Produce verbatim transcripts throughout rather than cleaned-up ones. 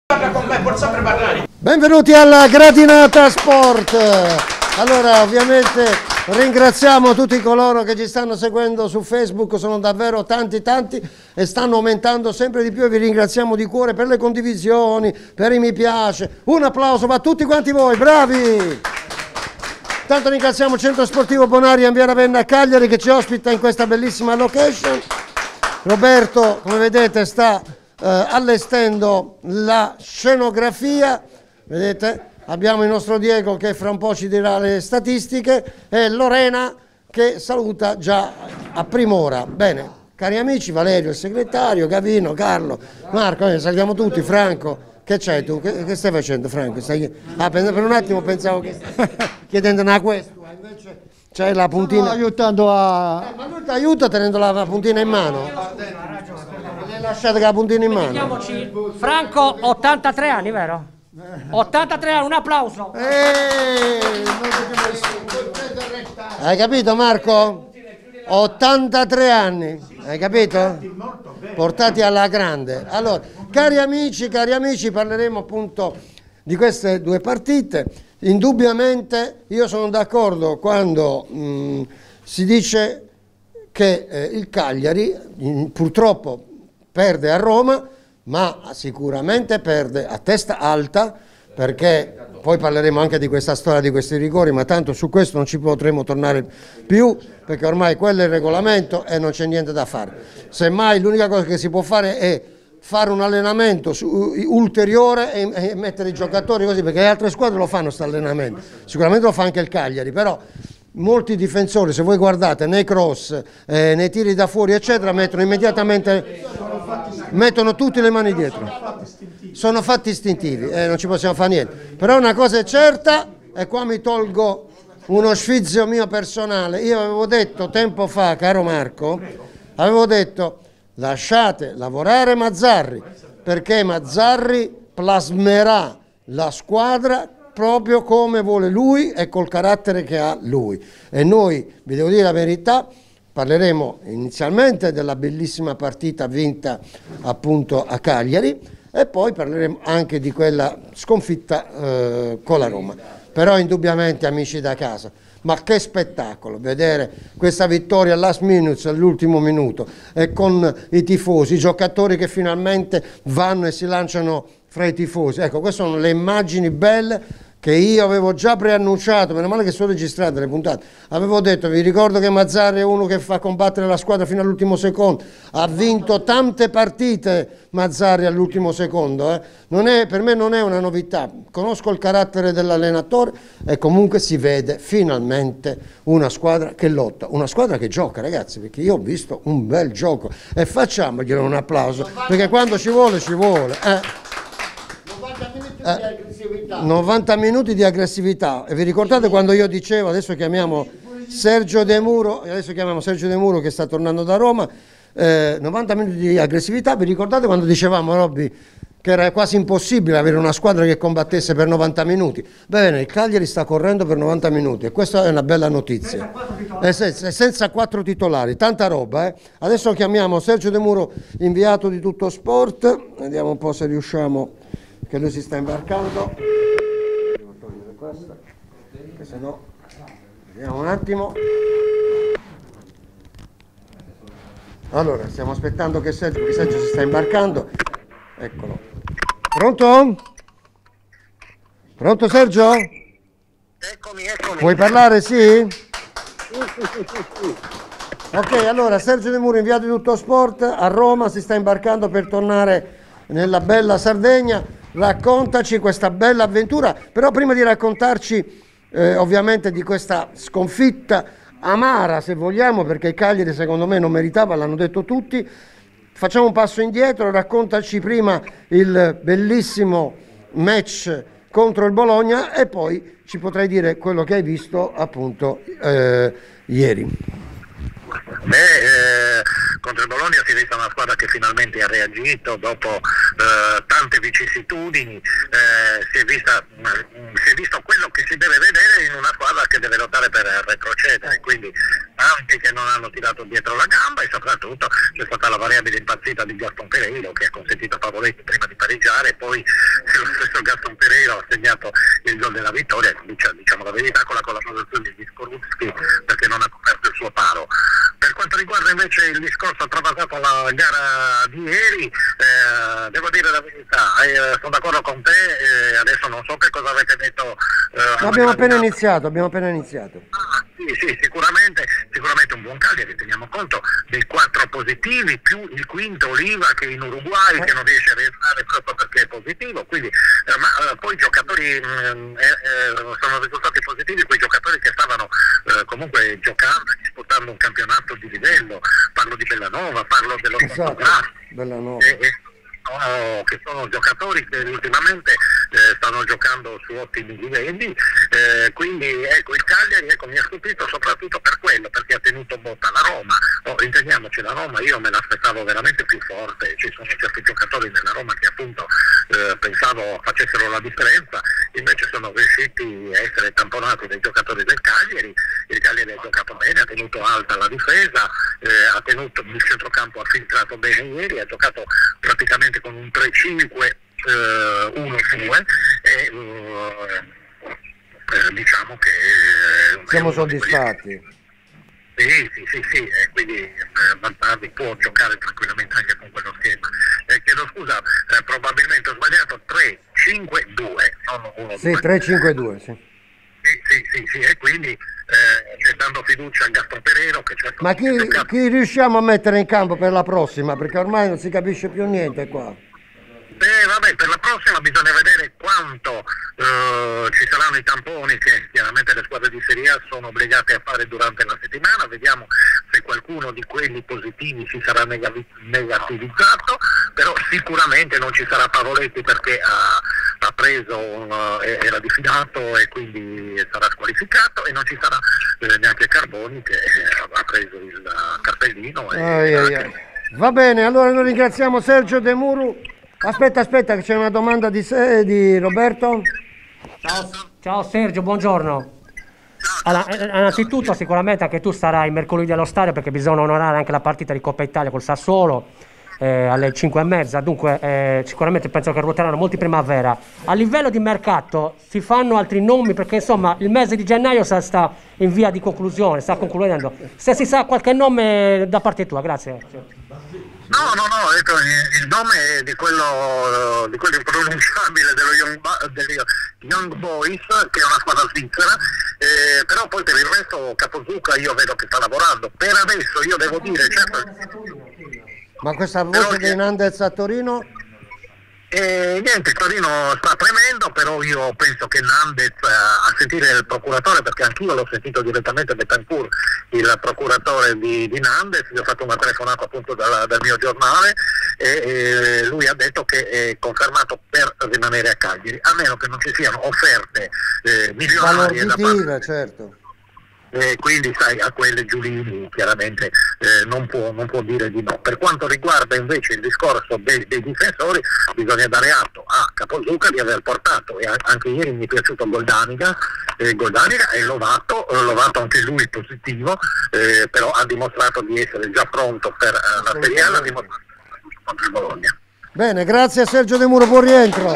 Benvenuti alla Gradinata Sport. Allora, ovviamente ringraziamo tutti coloro che ci stanno seguendo su Facebook, sono davvero tanti tanti e stanno aumentando sempre di più e vi ringraziamo di cuore per le condivisioni, per i mi piace. Un applauso a tutti quanti voi, bravi! Tanto ringraziamo il Centro Sportivo Bonaria in via Ravenna a Cagliari che ci ospita in questa bellissima location. Roberto, come vedete, sta eh, allestendo la scenografia, vedete? Abbiamo il nostro Diego che fra un po' ci dirà le statistiche e Lorena che saluta già a prim'ora. Bene, cari amici, Valerio il segretario, Gavino, Carlo, Marco, eh, salutiamo tutti, Franco. Che c'hai tu? Che, che stai facendo, Franco? Stai... Ah, per un attimo pensavo che stai chiedendo una questua, invece c'hai la puntina. Sto aiutando a... Eh, ma lui ti aiuta tenendo la puntina in mano? L'hai lasciata con la puntina in mano? Franco, ottantatré anni, vero? ottantatré anni, un applauso! Eeeh, hai capito Marco? ottantatré anni, hai capito? Portati alla grande. Allora, cari amici, cari amici, parleremo appunto di queste due partite. Indubbiamente io sono d'accordo quando mh, si dice che eh, il Cagliari mh, purtroppo perde a Roma, ma sicuramente perde a testa alta, perché poi parleremo anche di questa storia di questi rigori, ma tanto su questo non ci potremo tornare più, perché ormai quello è il regolamento e non c'è niente da fare. Semmai l'unica cosa che si può fare è fare un allenamento su, ulteriore e, e mettere i giocatori così, perché le altre squadre lo fanno questo allenamento, sicuramente lo fa anche il Cagliari, però molti difensori, se voi guardate, nei cross, eh, nei tiri da fuori eccetera, mettono immediatamente, mettono tutte le mani dietro, sono fatti istintivi e eh, non ci possiamo fare niente. Però una cosa è certa, e qua mi tolgo uno sfizio mio personale, io avevo detto tempo fa, caro Marco, avevo detto lasciate lavorare Mazzarri, perché Mazzarri plasmerà la squadra proprio come vuole lui e col carattere che ha lui. E noi, vi devo dire la verità, parleremo inizialmente della bellissima partita vinta appunto a Cagliari e poi parleremo anche di quella sconfitta eh, con la Roma. Però indubbiamente amici da casa, ma che spettacolo vedere questa vittoria last minute, all'ultimo minuto, e con i tifosi, i giocatori che finalmente vanno e si lanciano fra i tifosi. Ecco, queste sono le immagini belle che io avevo già preannunciato, meno male che sono registrate le puntate. Avevo detto, vi ricordo che Mazzarri è uno che fa combattere la squadra fino all'ultimo secondo, ha vinto tante partite Mazzarri all'ultimo secondo, eh. Non è, per me non è una novità, conosco il carattere dell'allenatore e comunque si vede finalmente una squadra che lotta, una squadra che gioca, ragazzi, perché io ho visto un bel gioco e facciamoglielo un applauso, perché quando ci vuole ci vuole. Eh. Eh, novanta minuti di aggressività e vi ricordate quando io dicevo adesso chiamiamo Sergio De Muro, adesso chiamiamo Sergio De Muro che sta tornando da Roma, eh, novanta minuti di aggressività, vi ricordate quando dicevamo Robby che era quasi impossibile avere una squadra che combattesse per novanta minuti? Bene, il Cagliari sta correndo per novanta minuti e questa è una bella notizia, e senza, senza quattro titolari, tanta roba. Eh? Adesso chiamiamo Sergio De Muro, inviato di Tutto Sport, vediamo un po' se riusciamo, che lui si sta imbarcando. Devo togliere questa, perché se no, vediamo un attimo. Allora, stiamo aspettando che Sergio, che Sergio si sta imbarcando. Eccolo. Pronto? Pronto Sergio? Eccomi, eccomi. Puoi parlare, sì? Ok, allora Sergio De Muro, inviato di Tutto Sport a Roma, si sta imbarcando per tornare nella bella Sardegna. Raccontaci questa bella avventura, però prima di raccontarci eh, ovviamente di questa sconfitta amara, se vogliamo, perché il Cagliari secondo me non meritava, l'hanno detto tutti, facciamo un passo indietro, raccontaci prima il bellissimo match contro il Bologna e poi ci potrai dire quello che hai visto appunto eh, ieri. Beh, eh, contro il Bologna si è vista una squadra che finalmente ha reagito dopo eh, tante vicissitudini, eh, si è, vista, si è visto quello che si deve vedere in una squadra che deve lottare per retrocedere, quindi tanti che non hanno tirato dietro la gamba e soprattutto c'è stata la variabile impazzita di Gaston Pereiro che ha consentito a Pavoletti prima di pareggiare e poi lo stesso Gaston Pereiro ha segnato il gol della vittoria, diciamo la verità, con la collaborazione di Skorupski perché non ha coperto il suo paro. Per quanto riguarda invece il discorso travasato alla gara di ieri, eh, devo dire la verità, eh, sono d'accordo con te, eh, adesso non so che cosa avete detto. Eh, abbiamo appena iniziato, abbiamo appena iniziato. Ah, sì, sì, sicuramente, sicuramente un buon Cagliari, teniamo conto dei quattro positivi, più il quinto Oliva che in Uruguay che non riesce a rientrare proprio perché è positivo, quindi eh, ma eh, poi i giocatori mh, eh, eh, sono risultati positivi, quei giocatori che stavano eh, comunque giocando, disputando un campionato di livello, parlo di Bellanova, parlo dello esatto, Grassi, Bellanova. e, e, oh, che sono giocatori che ultimamente eh, stanno giocando su ottimi livelli, eh, quindi ecco il Cagliari ecco, mi ha stupito soprattutto per quello, perché ha tenuto botta la Roma. Oh, intendiamoci, la Roma io me l'aspettavo veramente più forte, ci sono certi giocatori nella Roma che appunto eh, pensavo facessero la differenza, invece sono riusciti a essere tamponati dai giocatori del Cagliari. Il Cagliari ha giocato bene, ha tenuto alta la difesa, eh, ha tenuto il centrocampo, ha filtrato bene ieri, ha giocato praticamente con un tre cinque uno due e uh, eh, diciamo che eh, siamo soddisfatti. Sì, sì, sì, sì, e quindi eh, Valtardi può giocare tranquillamente anche con quello schema. Eh, chiedo scusa, eh, probabilmente ho sbagliato, tre cinque due, non uno due. Sì, tre cinque due, sì. Sì, sì, sì, sì, e quindi eh, dando fiducia a Gaston Pereiro che certo ma chi, chi riusciamo a mettere in campo per la prossima? Perché ormai non si capisce più niente qua. Eh, vabbè, per la prossima bisogna vedere quanto eh, ci saranno i tamponi che chiaramente le squadre di Serie A sono obbligate a fare durante la settimana, vediamo se qualcuno di quelli positivi si sarà negavi- negativizzato, però sicuramente non ci sarà Pavoletti perché ha, ha preso, un, era diffidato e quindi sarà squalificato, e non ci sarà eh, neanche Carboni che eh, ha preso il cartellino. E ai, ai, ai. Va bene, allora noi ringraziamo Sergio De Muru. Aspetta, aspetta, che c'è una domanda di, se, di Roberto. Ciao, ciao Sergio, buongiorno. Allora, innanzitutto sicuramente anche tu sarai mercoledì allo stadio perché bisogna onorare anche la partita di Coppa Italia col Sassuolo eh, alle cinque e mezza, dunque eh, sicuramente penso che ruoteranno molti primavera. A livello di mercato si fanno altri nomi perché insomma il mese di gennaio sta in via di conclusione, sta concludendo. Se si sa qualche nome da parte tua, grazie. No, no, no, ecco, il nome di quello, di quello impronunciabile dello Young, dello Young Boys, che è una squadra svizzera, eh, però poi per il resto Capozucca io vedo che sta lavorando. Per adesso io devo dire, certo... Ma questa voce di Nandez a Torino? E niente, Torino sta tremendo, però io penso che Nandez, a sentire il procuratore, perché anch'io l'ho sentito direttamente Betancourt, il procuratore di, di Nandez, gli ho fatto una telefonata appunto dal, dal mio giornale e, e lui ha detto che è confermato per rimanere a Cagliari, a meno che non ci siano offerte eh, milionarie da parte, certo. E quindi sai, a quelle Giulini chiaramente eh, non, può, non può dire di no. Per quanto riguarda invece il discorso dei, dei difensori, bisogna dare atto a Capozucca di aver portato, e anche ieri mi è piaciuto Goldaniga, eh, Goldaniga è Lovato, eh, Lovato anche lui positivo, eh, però ha dimostrato di essere già pronto per eh, la Serie A, l'ha dimostrato contro il Bologna. Bene, grazie a Sergio De Muro, buon rientro.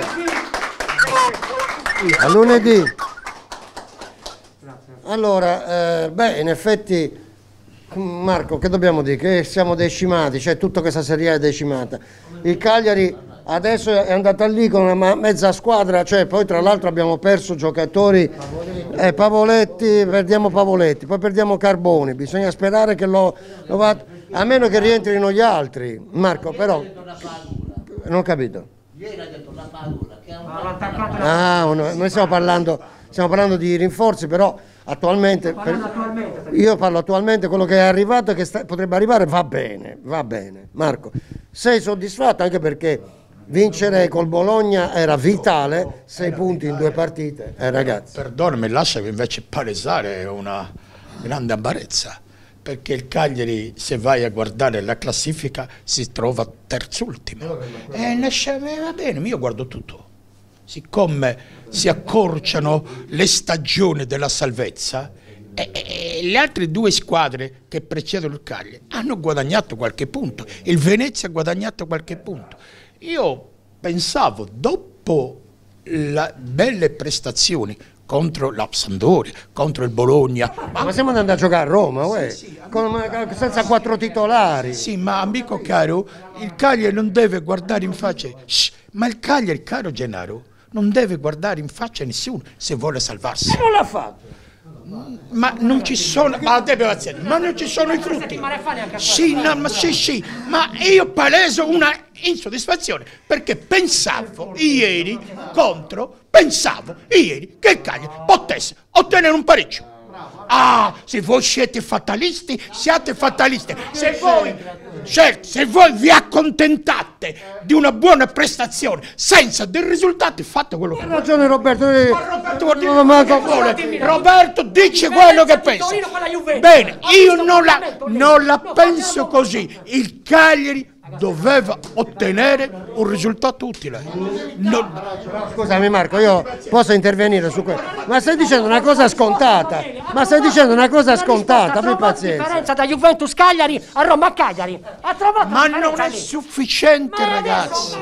A lunedì. Allora, eh, beh, in effetti, Marco, che dobbiamo dire? Che siamo decimati, cioè tutta questa Serie A è decimata. Il Cagliari adesso è andata lì con una mezza squadra, cioè poi tra l'altro abbiamo perso giocatori, eh, Pavoletti, perdiamo Pavoletti, poi perdiamo Carboni, bisogna sperare che lo, lo va, a meno che rientrino gli altri. Marco, però, non ho capito. Ieri ha detto la Padula che è un Ah, no, noi stiamo parlando, stiamo parlando di rinforzi, però attualmente, per, io parlo attualmente, quello che è arrivato e che sta, potrebbe arrivare va bene, va bene. Marco, sei soddisfatto anche perché vincere col Bologna era vitale, sei punti in due partite, eh, ragazzi. Perdonami, lasciami invece palesare una grande amarezza, perché il Cagliari, se vai a guardare la classifica, si trova terzultimo. E eh, va bene, io guardo tutto. siccome si accorciano le stagioni della salvezza, e, e, e le altre due squadre che precedono il Cagliari hanno guadagnato qualche punto, il Venezia ha guadagnato qualche punto. Io pensavo, dopo le belle prestazioni contro la Sampdoria, contro il Bologna. Ma, ma stiamo andando a giocare a Roma, uè, sì, sì, con, senza quattro titolari. Sì, ma amico caro, il Cagliari non deve guardare in faccia. Shh, ma il Cagliari, caro Gennaro, non deve guardare in faccia a nessuno se vuole salvarsi. E non l'ha fatto. Ma non ci sono, ma, ma non ci sono i frutti. Sì, no, ma sì, sì, ma io paleso una insoddisfazione perché pensavo ieri contro, pensavo ieri che il Cagliari potesse ottenere un pareggio. Ah, se voi siete fatalisti, siate fatalisti. Se voi, certo, se voi vi accontentate di una buona prestazione senza dei risultati, fate quello che vuole. Ha ragione Roberto. Eh, Roberto, vuol dire no, ma vuole. Roberto dice quello che pensa. Bene, io non la, non la penso così. Il Cagliari doveva ottenere un risultato utile. Non... Scusami Marco, io posso intervenire su questo, ma stai dicendo una cosa scontata, ma stai dicendo una cosa scontata, abbi pazienza. La differenza da Juventus Cagliari a Roma Cagliari, ha trovato ma non è sufficiente, ragazzi.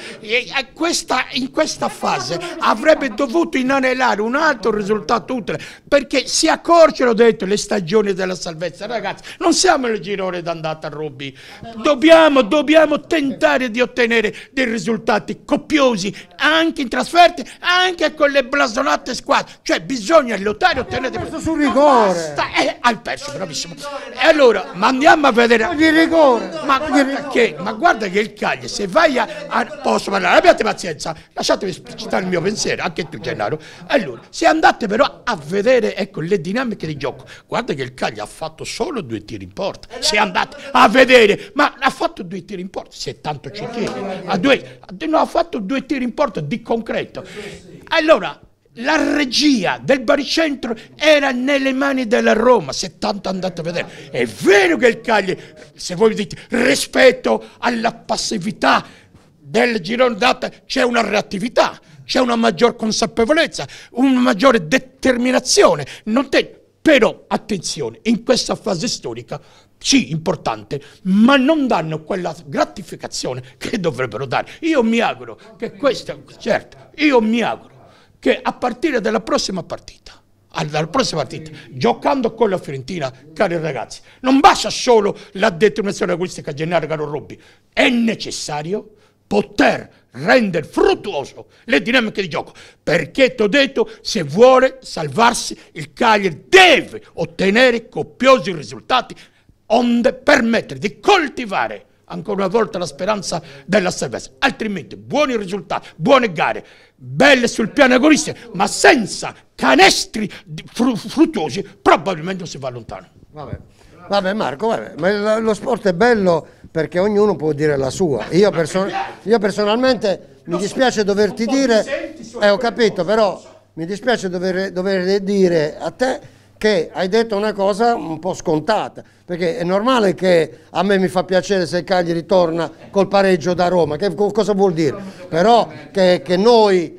E questa, in questa fase avrebbe dovuto inanellare un altro risultato utile, perché si accorciano, detto, le stagioni della salvezza. Ragazzi, non siamo nel girone d'andata a Robby, dobbiamo, dobbiamo tentare di ottenere dei risultati copiosi anche in trasferte, anche con le blasonate squadre, cioè bisogna lottare e ottenere dei risultati. Sul rigore eh, hai perso, bravissimo. E allora ma andiamo a vedere il rigore. Ma guarda che, ma guarda che il Cagliari, se vai a, a posso parlare, abbiate pazienza, lasciatemi esplicitare il mio pensiero, anche tu Gennaro. Allora, se andate però a vedere, ecco, le dinamiche di gioco, guarda che il Cagliari ha fatto solo due tiri in porta. Se andate a vedere, ma ha fatto due tiri in porta, se tanto ci tiene, a due, no, ha fatto due tiri in porta di concreto. Allora, la regia del baricentro era nelle mani della Roma, se tanto andate a vedere. È vero che il Cagliari, se voi dite rispetto alla passività del girone d'andata, c'è una reattività, c'è una maggior consapevolezza, una maggiore determinazione. Non te... Però, attenzione, in questa fase storica, sì, importante, ma non danno quella gratificazione che dovrebbero dare. Io mi auguro che questa, certo, io mi auguro che a partire dalla prossima partita, dalla prossima partita, giocando con la Fiorentina, cari ragazzi, non basta solo la determinazione agonistica generale, caro Robby, è necessario poter rendere fruttuoso le dinamiche di gioco, perché ti ho detto, se vuole salvarsi il Cagliari deve ottenere copiosi risultati onde permettere di coltivare ancora una volta la speranza della salvezza, altrimenti buoni risultati, buone gare, belle sul piano agonistico, ma senza canestri fruttuosi, probabilmente si va lontano. Vabbè, vabbè Marco, vabbè. Ma lo sport è bello perché ognuno può dire la sua. Io, person io personalmente mi dispiace doverti dire, eh, ho capito, però mi dispiace dover, dover dire a te che hai detto una cosa un po' scontata, perché è normale che a me mi fa piacere se il Cagliari torna col pareggio da Roma, che cosa vuol dire? Però che, che noi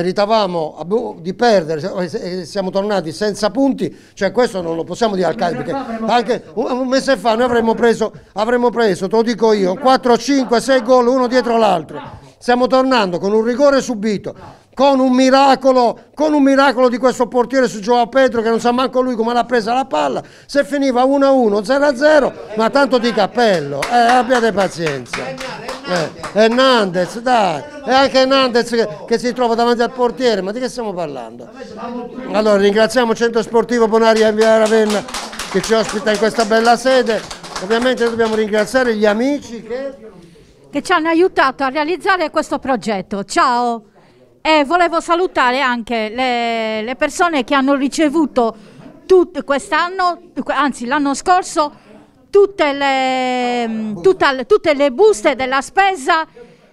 meritavamo di perdere e siamo tornati senza punti, cioè questo non lo possiamo dire al Cagliari, perché anche un mese fa noi avremmo preso, avremmo preso, te lo dico io, quattro, cinque, sei gol uno dietro l'altro. Stiamo tornando con un rigore subito, con un miracolo, con un miracolo di questo portiere su Joao Pedro che non sa manco lui come l'ha presa la palla. Se finiva uno a uno, zero a zero, ma tanto di cappello, eh, abbiate pazienza. Eh, Hernandez, dai, e anche Hernandez che, che si trova davanti al portiere, ma di che stiamo parlando? Allora ringraziamo Centro Sportivo Bonaria in via Ravenna che ci ospita in questa bella sede. Ovviamente dobbiamo ringraziare gli amici che... che ci hanno aiutato a realizzare questo progetto. Ciao! E volevo salutare anche le, le persone che hanno ricevuto quest'anno, anzi l'anno scorso, tutte le, tutta, tutte le buste della spesa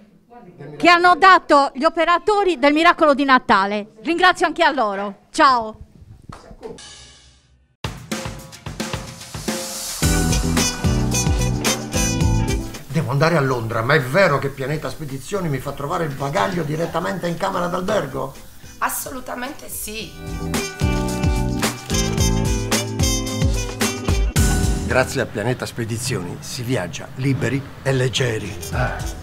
che hanno dato gli operatori del Miracolo di Natale. Ringrazio anche a loro. Ciao! Devo Possiamo andare a Londra, ma è vero che Pianeta Spedizioni mi fa trovare il bagaglio direttamente in camera d'albergo? Assolutamente sì. Grazie a Pianeta Spedizioni si viaggia liberi e leggeri. Eh.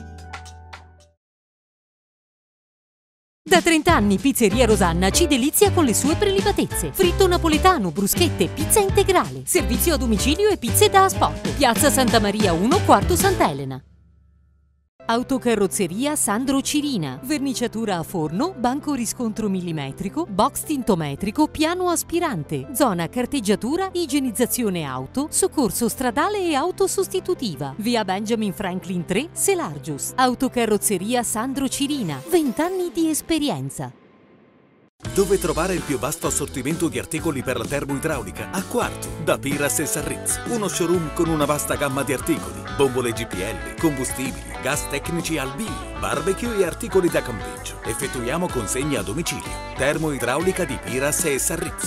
Da trenta anni Pizzeria Rosanna ci delizia con le sue prelibatezze. Fritto napoletano, bruschette, pizza integrale. Servizio a domicilio e pizze da asporto. Piazza Santa Maria uno, quarto Sant'Elena. Autocarrozzeria Sandro Cirina. Verniciatura a forno, banco riscontro millimetrico, box tintometrico, piano aspirante. Zona carteggiatura, igienizzazione auto, soccorso stradale e auto sostitutiva. Via Benjamin Franklin tre, Selargius. Autocarrozzeria Sandro Cirina. venti anni di esperienza. Dove trovare il più vasto assortimento di articoli per la termoidraulica? A Quarto, da Piras e Sarriz. Uno showroom con una vasta gamma di articoli, bombole G P L, combustibili, gas tecnici al bio, barbecue e articoli da campeggio. Effettuiamo consegne a domicilio. Termoidraulica di Piras e Sarriz.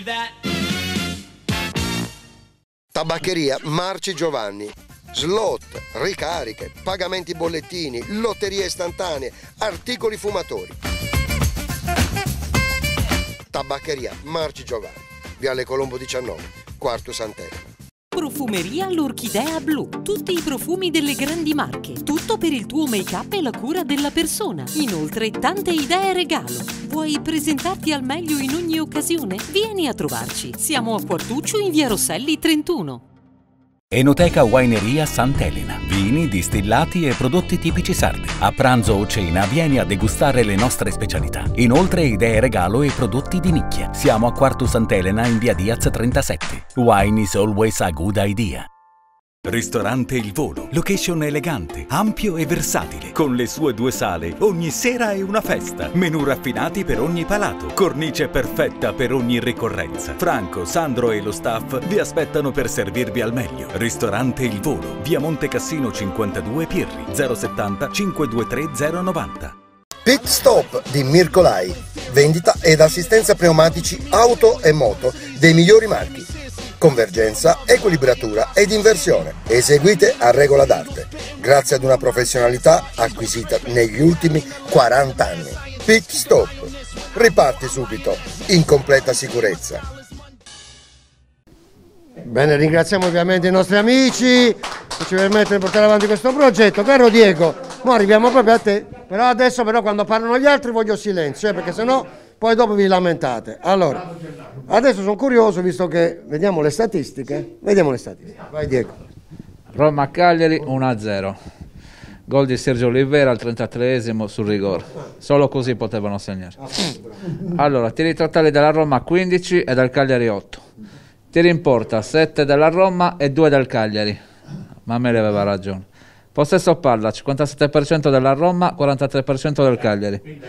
Tabaccheria Marci Giovanni. Slot, ricariche, pagamenti bollettini, lotterie istantanee, articoli fumatori. Tabaccheria Marci Giovanni, Viale Colombo diciannove, Quarto Sant'Elena. Profumeria L'Orchidea Blu. Tutti i profumi delle grandi marche. Tutto per il tuo make-up e la cura della persona. Inoltre tante idee regalo. Vuoi presentarti al meglio in ogni occasione? Vieni a trovarci. Siamo a Quartuccio in via Rosselli trentuno. Enoteca Wineria Sant'Elena. Vini, distillati e prodotti tipici sardi. A pranzo o cena vieni a degustare le nostre specialità. Inoltre idee regalo e prodotti di nicchia. Siamo a Quarto Sant'Elena in via Diaz trentasette. Wine is always a good idea. Ristorante Il Volo, location elegante, ampio e versatile, con le sue due sale, ogni sera è una festa, menù raffinati per ogni palato, cornice perfetta per ogni ricorrenza. Franco, Sandro e lo staff vi aspettano per servirvi al meglio. Ristorante Il Volo, via Monte Cassino cinquantadue Pirri, zero settanta cinquecentoventritré zero novanta. Pit Stop di Mircolai, vendita ed assistenza pneumatici auto e moto dei migliori marchi. Convergenza, equilibratura ed inversione, eseguite a regola d'arte, grazie ad una professionalità acquisita negli ultimi quaranta anni. Pit Stop, riparti subito, in completa sicurezza. Bene, ringraziamo ovviamente i nostri amici che ci permettono di portare avanti questo progetto. Caro Diego, ora arriviamo proprio a te, però adesso però quando parlano gli altri voglio silenzio, eh, perché sennò poi dopo vi lamentate. Allora, adesso sono curioso, visto che vediamo le statistiche. Vediamo le statistiche. Vai Diego. Roma-Cagliari uno a zero. Gol di Sergio Oliveira al trentatreesimo sul rigore. Solo così potevano segnare. Allora, tiri totali della Roma quindici e del Cagliari otto. Tiri in porta sette della Roma e due del Cagliari. Ma me ne aveva ragione. Possesso palla cinquantasette per cento della Roma, quarantatré per cento del Cagliari.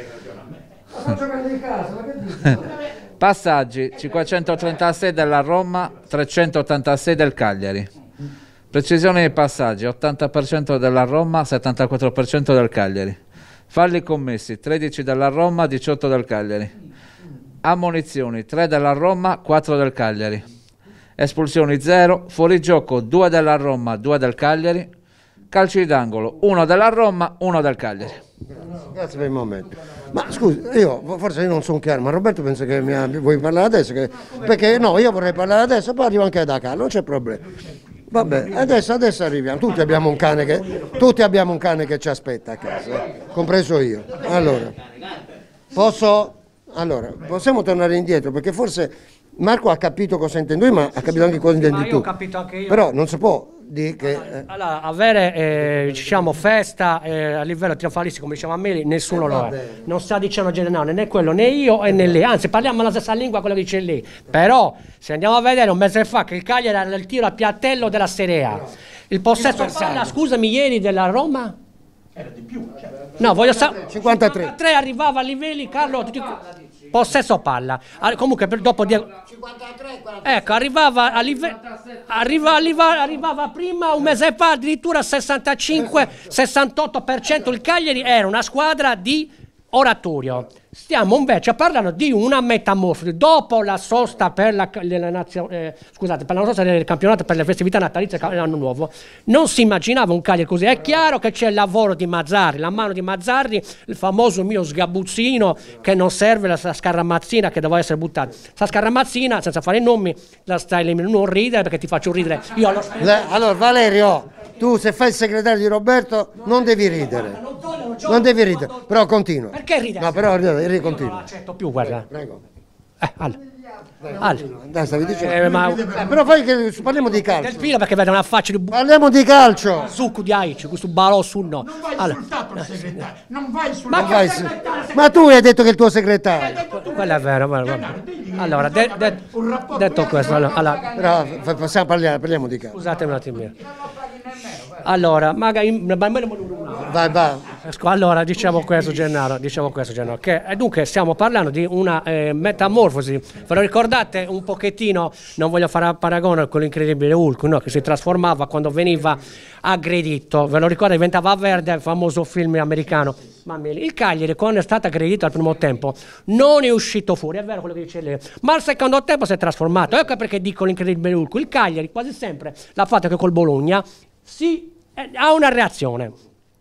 Passaggi cinquecentotrentasei della Roma, trecentottantasei del Cagliari. Precisione dei passaggi ottanta per cento della Roma, settantaquattro per cento del Cagliari. Falli commessi tredici della Roma, diciotto del Cagliari. Ammonizioni tre della Roma, quattro del Cagliari. Espulsioni zero, fuorigioco due della Roma, due del Cagliari. Calci d'angolo uno della Roma, uno del Cagliari. Grazie per il momento. Ma scusi, io forse io non sono chiaro, ma Roberto pensa che mi ha, vuoi parlare adesso? Che, perché no, io vorrei parlare adesso, poi arrivo anche da Carlo, non c'è problema. Vabbè, adesso, adesso arriviamo. Tutti abbiamo un cane che tutti abbiamo un cane che ci aspetta a casa, eh, compreso io. Allora, posso allora, possiamo tornare indietro perché forse Marco ha capito cosa intendo io, ma ha capito anche cosa intendi ma io tu. Ho capito anche io. Però non si può dire che eh. Allora, avere eh, diciamo festa eh, a livello trionfalistico, come diciamo a Meli, nessuno Eh, lo vabbè. è. Non sta dicendo generale né quello né io e né lei. Anzi, parliamo la stessa lingua, quello che dice lei. Però, se andiamo a vedere un mese fa che il Cagliari era il tiro a piattello della Serie A, il possesso palla, scusami, ieri della Roma. Era di più, cioè. No, voglio sapere. cinquantatré. cinquantatré arrivava a livelli, Carlo. Tutti... Possesso palla. Ah, comunque per dopo di... Ecco, arrivava a livello arriva, arriva, arrivava prima un mese fa addirittura al sessantacinque sessantotto per cento. Il Cagliari era una squadra di oratorio. Stiamo invece parlando di una metamorfosi. Dopo la sosta per la, la nazio, eh, scusate, per la sosta del campionato per le festività natalizie dell'anno nuovo, non si immaginava un Cagliari così. È chiaro che c'è il lavoro di Mazzarri, la mano di Mazzarri, il famoso mio sgabuzzino che non serve, la scarramazzina che doveva essere buttata. La scarramazzina, senza fare i nomi, la stai lì, non ridere perché ti faccio ridere. Io lo Le, allora Valerio, tu se fai il segretario di Roberto non devi ridere. Non devi ridere, però continua. Perché ridere? No, però ridere, ridere continua. Non accetto più, guarda. Prego. Eh, allora. Allora. Dai, stavi dicendo. Eh, ma... eh, però fai che parliamo di calcio. Del filo perché vede una faccia di Parliamo di calcio. succo di aici, questo balò su no. Non vai Allora. insultato il segretario, non vai Ma insultato. Ma, vai, ma tu hai detto che è il tuo segretario. Quello è vero, vero, vero. Allora, de, de, detto questo, allora, allora, Però fa- possiamo parliamo, parliamo di calcio. scusate un attimo. Allora, magari Vai, vai. allora diciamo questo Gennaro, diciamo questo Gennaro, che eh, dunque stiamo parlando di una eh, metamorfosi. Ve lo ricordate un pochettino, non voglio fare paragone con l'incredibile Hulk, no, che si trasformava quando veniva aggredito. Ve lo ricordate, diventava verde, il famoso film americano. Mamma mia, il Cagliari quando è stato aggredito al primo tempo non è uscito fuori, è vero quello che dice lei, ma al secondo tempo si è trasformato. Ecco perché dico l'incredibile Hulk. Il Cagliari quasi sempre l'ha fatto che col Bologna si eh, ha una reazione.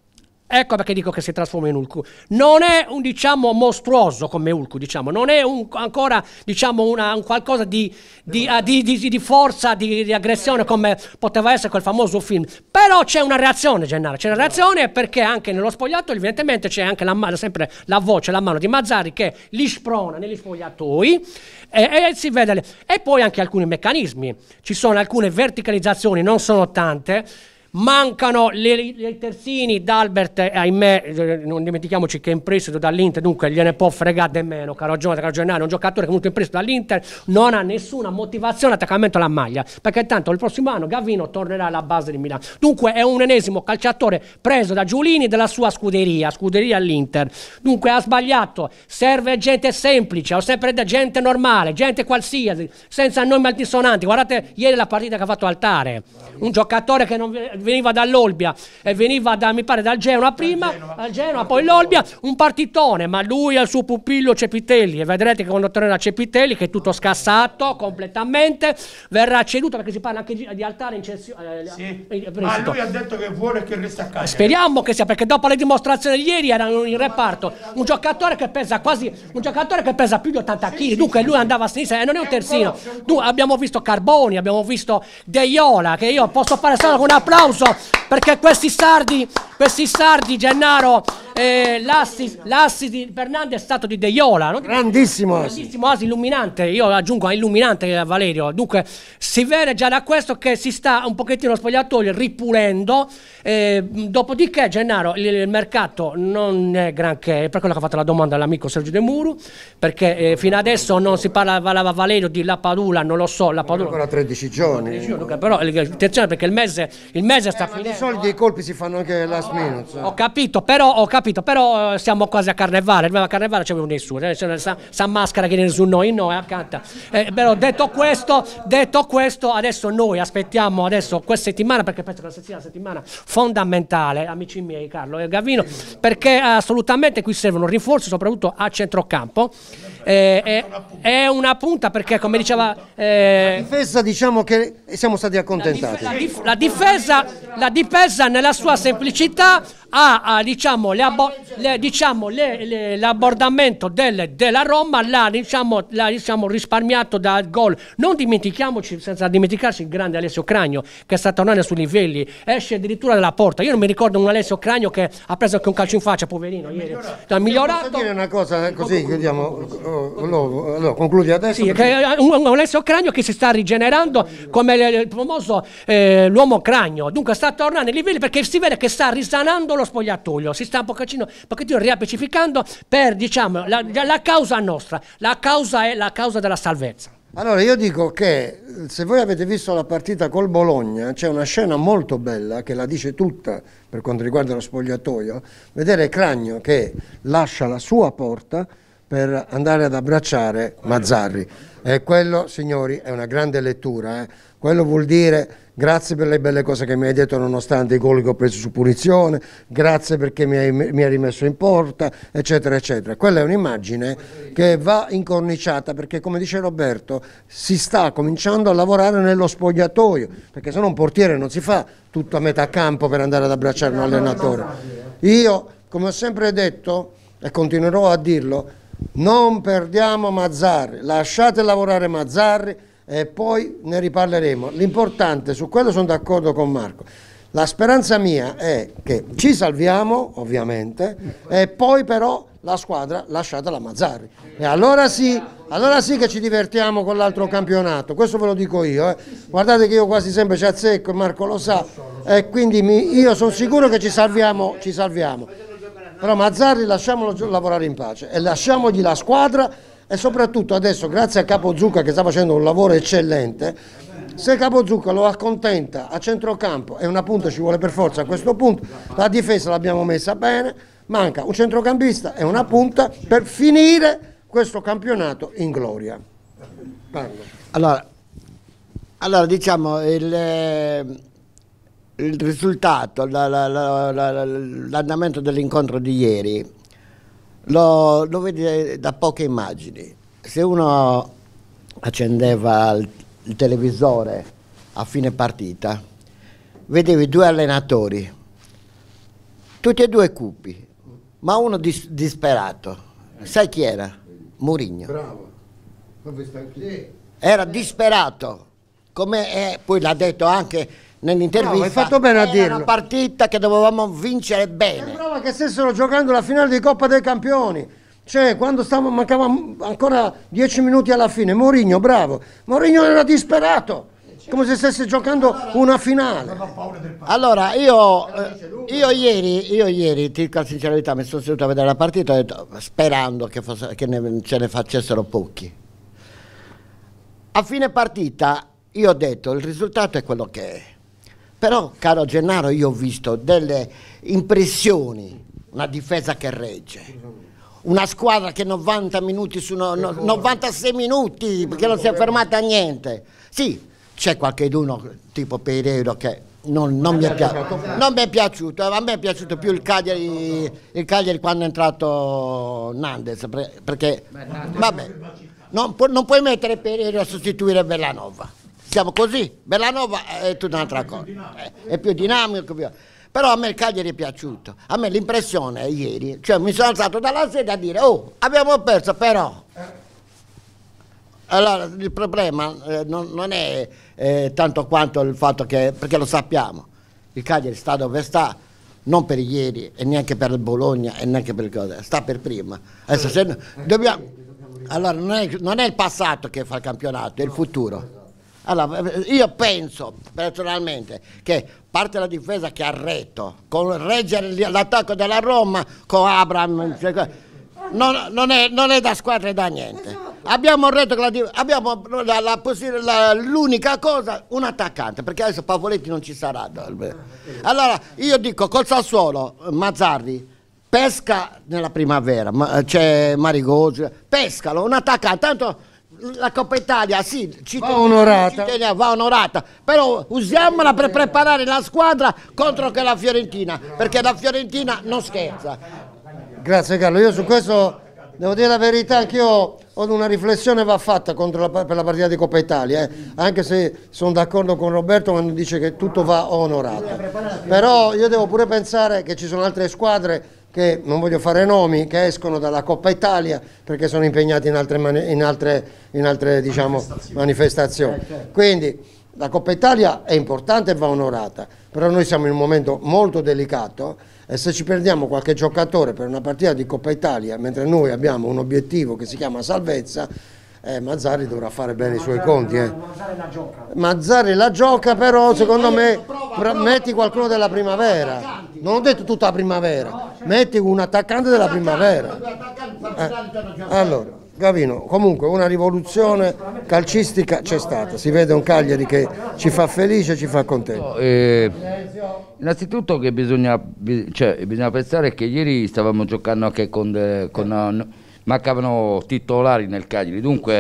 Ecco perché dico che si trasforma in Hulk. Non è un diciamo mostruoso come Hulk, diciamo, non è un, ancora diciamo una, un qualcosa di, di, uh, di, di, di forza, di, di aggressione come poteva essere quel famoso film. Però c'è una reazione, Gennaro, c'è una reazione perché anche nello spogliatoio evidentemente c'è anche la mano, sempre la voce, la mano di Mazzarri che li sprona negli spogliatoi e, e si vede. Le, e poi anche alcuni meccanismi. Ci sono alcune verticalizzazioni, non sono tante. Mancano i terzini d'Albert, eh, ahimè, non dimentichiamoci che è in prestito dall'Inter, dunque gliene può fregare di meno, caro Giovanni, caro Gennaro, un giocatore che è venuto in prestito dall'Inter, non ha nessuna motivazione attaccamento alla maglia, perché tanto il prossimo anno Gavino tornerà alla base di Milano. Dunque è un enesimo calciatore preso da Giulini della sua scuderia, scuderia all'Inter. Dunque ha sbagliato, serve gente semplice, o sempre gente normale, gente qualsiasi, senza nomi altisonanti. Guardate ieri la partita che ha fatto Altare, un giocatore che non veniva dall'Olbia e veniva da, mi pare dal Genoa prima, dal Genoa, poi l'Olbia, un partitone, ma lui ha il suo pupillo Cepitelli e vedrete che quando tornerà Cepitelli, che è tutto scassato completamente, verrà ceduto, perché si parla anche di, di Altare in cessione. Eh, sì, ma lui ha detto che vuole che resta a casa. Speriamo che sia, perché dopo le dimostrazioni di ieri era in reparto un giocatore che pesa quasi un giocatore che pesa più di ottanta chili, dunque lui andava a sinistra e non è un terzino. Tu, abbiamo visto Carboni, abbiamo visto De Iola, che io posso fare solo con un applauso perché questi sardi, questi sardi, Gennaro, eh, l'assi, l'assi di Fernandez è stato di De Iola, no? Grandissimo, grandissimo assi, illuminante, io aggiungo illuminante a Valerio. Dunque si vede già da questo che si sta un pochettino lo spogliatoio ripulendo, eh, dopodiché Gennaro il, il mercato non è granché, è per quello che ha fatto la domanda all'amico Sergio De Muro, perché eh, fino adesso non si parlava Valerio di La Padula, non lo so, La Padula ancora tredici giorni, tredici giorni, però attenzione perché il mese, il mese sta eh, finendo. Di solito i colpi si fanno anche last minute. Ho capito, però ho capito, però eh, siamo quasi a Carnevale, a Carnevale c'è nessuno, eh, c'è sa, sa maschera che nessuno noi, noi accanto. Eh, però detto questo, detto questo, adesso noi aspettiamo adesso questa settimana, perché penso che sia una settimana fondamentale, amici miei, Carlo e Gavino, perché assolutamente qui servono rinforzi, soprattutto a centrocampo. Eh, è, è una punta perché, come diceva eh, la difesa, diciamo che siamo stati accontentati. La, dif la, difesa, la difesa nella sua semplicità ha, ha diciamo l'abbordamento diciamo, del, della Roma l'ha diciamo, diciamo, risparmiato dal gol. Non dimentichiamoci, senza dimenticarci, il grande Alessio Cragno che sta tornando sui livelli, esce addirittura dalla porta. Io non mi ricordo un Alessio Cragno che ha preso anche un calcio in faccia, poverino, ieri. Ha migliorato. Posso dire una cosa così, chiudiamo. Allora, concludi adesso. Sì, che un, un Alessio Cragno che si sta rigenerando come il famoso eh, l'uomo Cragno, dunque sta tornando ai livelli perché si vede che sta risanando lo spogliatoio, si sta un pochettino, un pochettino riappacificando per diciamo la, la causa nostra, la causa è la causa della salvezza. Allora io dico che se voi avete visto la partita col Bologna c'è una scena molto bella che la dice tutta per quanto riguarda lo spogliatoio, vedere Cragno che lascia la sua porta per andare ad abbracciare Mazzarri. E quello, signori, è una grande lettura. Eh. quello vuol dire grazie per le belle cose che mi hai detto nonostante i gol che ho preso su punizione, grazie perché mi hai, mi hai rimesso in porta, eccetera, eccetera. Quella è un'immagine che va incorniciata perché, come dice Roberto, si sta cominciando a lavorare nello spogliatoio, perché se no un portiere non si fa tutto a metà campo per andare ad abbracciare un allenatore. Io, come ho sempre detto, e continuerò a dirlo, non perdiamo Mazzarri, lasciate lavorare Mazzarri e poi ne riparleremo. L'importante, su quello sono d'accordo con Marco, la speranza mia è che ci salviamo ovviamente e poi però la squadra lasciatela Mazzarri e allora sì, allora sì che ci divertiamo con l'altro campionato, questo ve lo dico io, eh. Guardate che io quasi sempre ci azzecco e Marco lo sa e quindi mi, io sono sicuro che ci salviamo, ci salviamo. Però Mazzarri lasciamolo lavorare in pace e lasciamogli la squadra e soprattutto adesso grazie a Capo Zucca che sta facendo un lavoro eccellente, se Capo Zucca lo accontenta a centrocampo e una punta ci vuole per forza a questo punto, la difesa l'abbiamo messa bene, manca un centrocampista e una punta per finire questo campionato in gloria. Parlo. Allora, allora diciamo il... il risultato, la, la, la, la, l'andamento dell'incontro di ieri lo, lo vedi da poche immagini. Se uno accendeva il, il televisore a fine partita, vedevi due allenatori, tutti e due cupi, ma uno dis, disperato. Sai chi era? Mourinho. Bravo. L'ho visto anch'io. Era disperato, come è, poi l'ha detto anche nell'intervista. No, hai fatto bene a era dirlo. una partita che dovevamo vincere bene. Sembrava che stessero giocando la finale di Coppa dei Campioni. Cioè, quando stavamo, mancavano ancora dieci minuti alla fine, Mourinho, bravo. Mourinho era disperato, come se stesse giocando una finale. Allora, io, io ieri, io ieri, ti dico la sincerità, mi sono seduto a vedere la partita e ho detto, sperando che, fosse, che ne, ce ne facessero pochi. A fine partita io ho detto, il risultato è quello che è. Però, caro Gennaro, io ho visto delle impressioni, una difesa che regge, una squadra che novanta minuti su no, no, novantasei minuti, perché non si è fermata a niente. Sì, c'è qualcheduno tipo Pereiro che non, non, mi è piaciuto, non mi è piaciuto, a me è piaciuto più il Cagliari, il Cagliari quando è entrato Nandes, perché, vabbè, non, pu non puoi mettere Pereiro a sostituire Bellanova. Siamo così, Bellanova è tutta un'altra cosa, è più dinamico, più... però a me il Cagliari è piaciuto, a me l'impressione ieri, cioè mi sono alzato dalla sedia a dire, oh, abbiamo perso però, allora il problema eh, non, non è eh, tanto quanto il fatto che, perché lo sappiamo, il Cagliari sta dove sta, non per ieri e neanche per il Bologna e neanche per il cosa, sta per prima, adesso se dobbiamo, allora non è, non è il passato che fa il campionato, è il futuro. Allora, io penso personalmente che parte la difesa che ha retto, con reggere l'attacco della Roma, con Abraham, non, non, è, non è da squadra e da niente. Abbiamo retto la, abbiamo la, la, la, l'unica cosa, un attaccante, perché adesso Pavoletti non ci sarà. Allora, io dico, col Sassuolo, Mazzarri, pesca nella primavera, c'è Marigosi, pescalo, un attaccante, tanto... La Coppa Italia sì, ci va onorata. Ci teniamo, va onorata, però usiamola per preparare la squadra contro che la Fiorentina, perché la Fiorentina non scherza. Grazie Carlo, io su questo devo dire la verità, anch'io ho una riflessione va fatta contro la, per la partita di Coppa Italia, eh. Anche se sono d'accordo con Roberto quando dice che tutto va onorato, però io devo pure pensare che ci sono altre squadre che non voglio fare nomi, che escono dalla Coppa Italia perché sono impegnati in altre, in altre, in altre diciamo, manifestazioni. Quindi la Coppa Italia è importante e va onorata, però noi siamo in un momento molto delicato e se ci perdiamo qualche giocatore per una partita di Coppa Italia, mentre noi abbiamo un obiettivo che si chiama salvezza, eh, Mazzarri dovrà fare bene i suoi conti. Eh. Mazzarri la gioca. Mazzarri la gioca, però secondo me metti qualcuno della primavera. Non ho detto tutta la primavera, metti un attaccante della primavera. Eh. Allora, Gavino, comunque una rivoluzione calcistica c'è stata, si vede un Cagliari che ci fa felice, ci fa contento. Eh, innanzitutto che bisogna, cioè, bisogna pensare che ieri stavamo giocando anche con, con mancavano titolari nel Cagliari, dunque